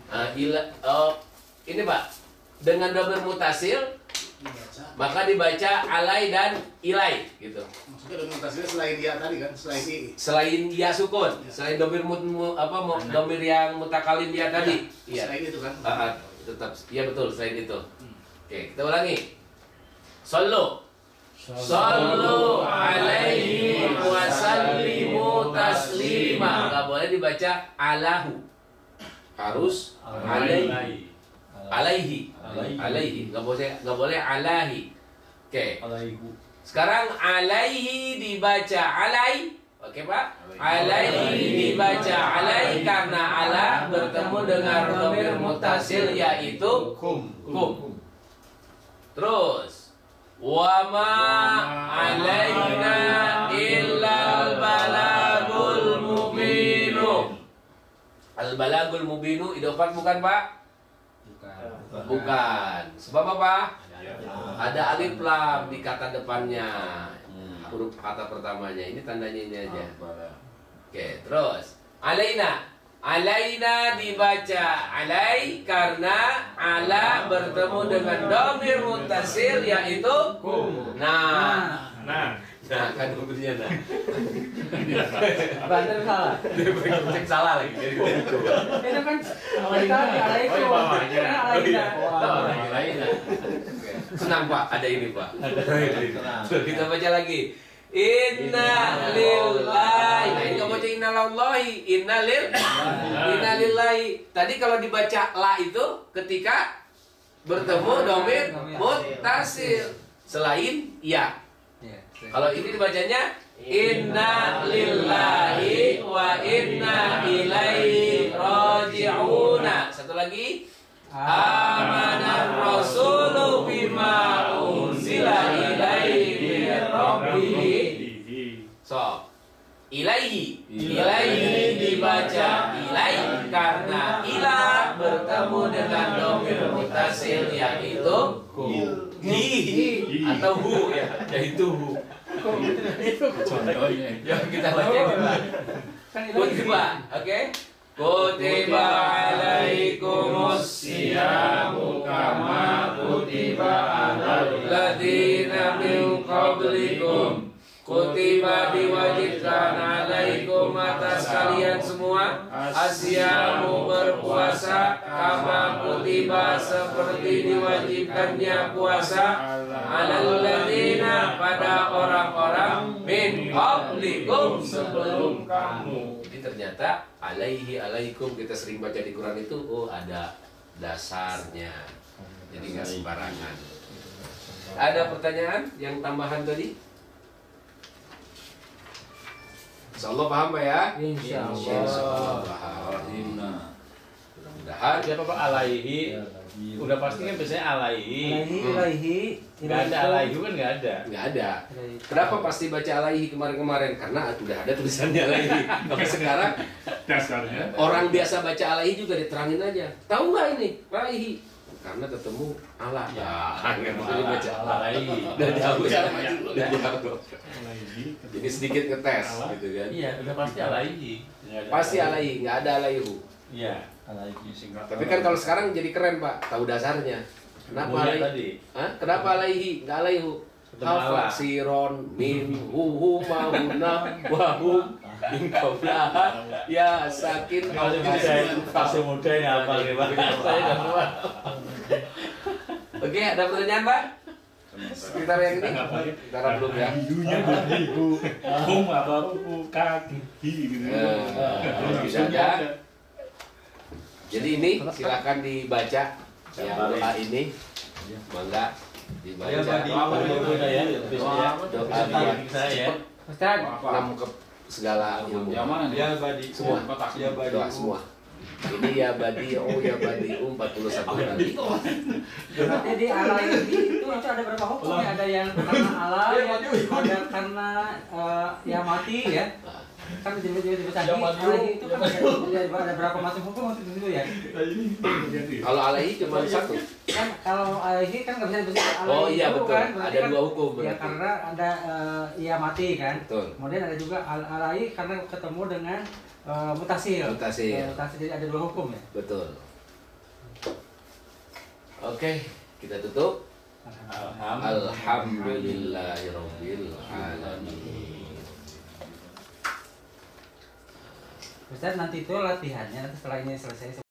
Ini Pak, dengan domir mutasil dibaca. maka dibaca alai dan ilai gitu. Maksudnya domir mutasilnya selain dia tadi kan, selain i. Selain ya sukun, selain domir domir yang mutakalim dia tadi. Iya. Selain itu kan. Tetap iya betul selain itu. Oke, kita ulangi. Sallu alaihi wa sallimu taslima. Enggak boleh dibaca alahu. Harus alaihi. Alaihi. Enggak boleh alahi. Oke. Sekarang alaihi dibaca alai. Oke, Pak? Alaihi dibaca alai karena ala bertemu dengan domir mutasil yaitu kum. Terus wama alaina illal balagul mubinu. Al balagul mubinu idofat bukan Pak? Bukan. Sebab apa? Ada alif lam di kata depannya. Huruf kata pertamanya. Ini tandanya ini aja. Oke, terus alaina. Alaina dibaca alai karena ala bertemu dengan domir mutasil yaitu kum. Nah kan hukumnya nah. Banter salah. Cek salah lagi. Itu kan kita alaikum. Alaina. Alaina. Senang Pak, ada ini Pak. Kita baca lagi. Inna lillahi. Nah, ini nggak baca inna lillahi. Inna lillahi. Tadi kalau dibaca la itu ketika bertemu domir muttasil selain ya. Kalau ini dibacanya inna lillahi wa inna ilaihi raji'una. Satu lagi. Amanar rasulu bima unzila ilaihi min rabbih. So, ilaihi dibaca ilaihi karena ila bertemu dengan domir muttasil yaitu hi atau hu ya, yaitu hu. Contohnya. Ya kita baca dulu. Kutiba, oke? Kutiba alaikumus siyamu kama kutiba alal ladzina min qablikum. Kutiba diwajibkan alaikum atas kalian semua asyamu berpuasa kama kutiba seperti diwajibkannya puasa alal ladzina pada orang-orang min qablikum sebelum kamu. Jadi ternyata alaikum kita sering baca di Quran itu ada dasarnya. Jadi nggak sembarangan. Ada pertanyaan yang tambahan tadi? Insyaallah paham Pak ya? Insyaallah paham. Mudah-mudahan. Siapa Pak alaihi? Udah pasti kan biasanya alaihi. Ilaihi. Nggak ada alaihi kan nggak ada. Nggak ada. Kenapa pasti baca alaihi kemarin-kemarin? Karena udah ada tulisannya alaihi. Tapi sekarang Dasarnya. orang biasa baca alaihi juga diterangin aja. Tahu nggak ini? Alaihi. Karena ketemu Allah. Ya, nggak bisa dibaca Alaihi. Udah jauh. Caranya. Udah jauh. Jadi sedikit ngetes gitu kan. Iya, udah pasti alaihi. Pasti alaihi, nggak ada alaihu. Iya. Tapi kan kalau sekarang jadi keren Pak, tahu dasarnya. Kenapa Mulia alaihi? tadi. Hah? Kenapa alaihi? Nggak alaihu. Ketemu Allah. Hafasiron min mahuna wahum min qablaha ya sakin Kalau gitu saya masih muda ini apa nih Pak? Saya nggak tua. Oke, ada pertanyaan Pak? Sekitar yang ini? Sekitar belum ya? Hiyunya beribu. Hum apa kaki gitu. Bisa ada. Jadi ini silakan dibaca yang doa ini. Mangga dibaca. Doa ya, biasanya. Doa Doa saya. Ustaz, nangkep segala ilmu. Yang mana nih? Ya badi. Semua. Ya badi. Doa semua. Ini ya badi'u 41 kali. jadi alaihi itu ada berapa hukum ya? Ada yang karena alai, ada karena ya mati ya. Kan jadi tadi alaihi itu kan ada berapa macam hukum waktu itu ya? Kalau alaihi cuma satu. Kan kalau alaihi kan nggak bisa disebut alaihi. Oh iya itu betul. kan, berarti Ada kan, dua hukum ya berarti. karena ada ya mati kan. Betul. Kemudian ada juga alaihi karena ketemu dengan mutasil. Mutasil. Mutasil jadi ada dua hukum ya. Betul. Oke, kita tutup. Alhamdulillahirabbil alamin. Ustaz nanti itu latihannya nanti setelah ini selesai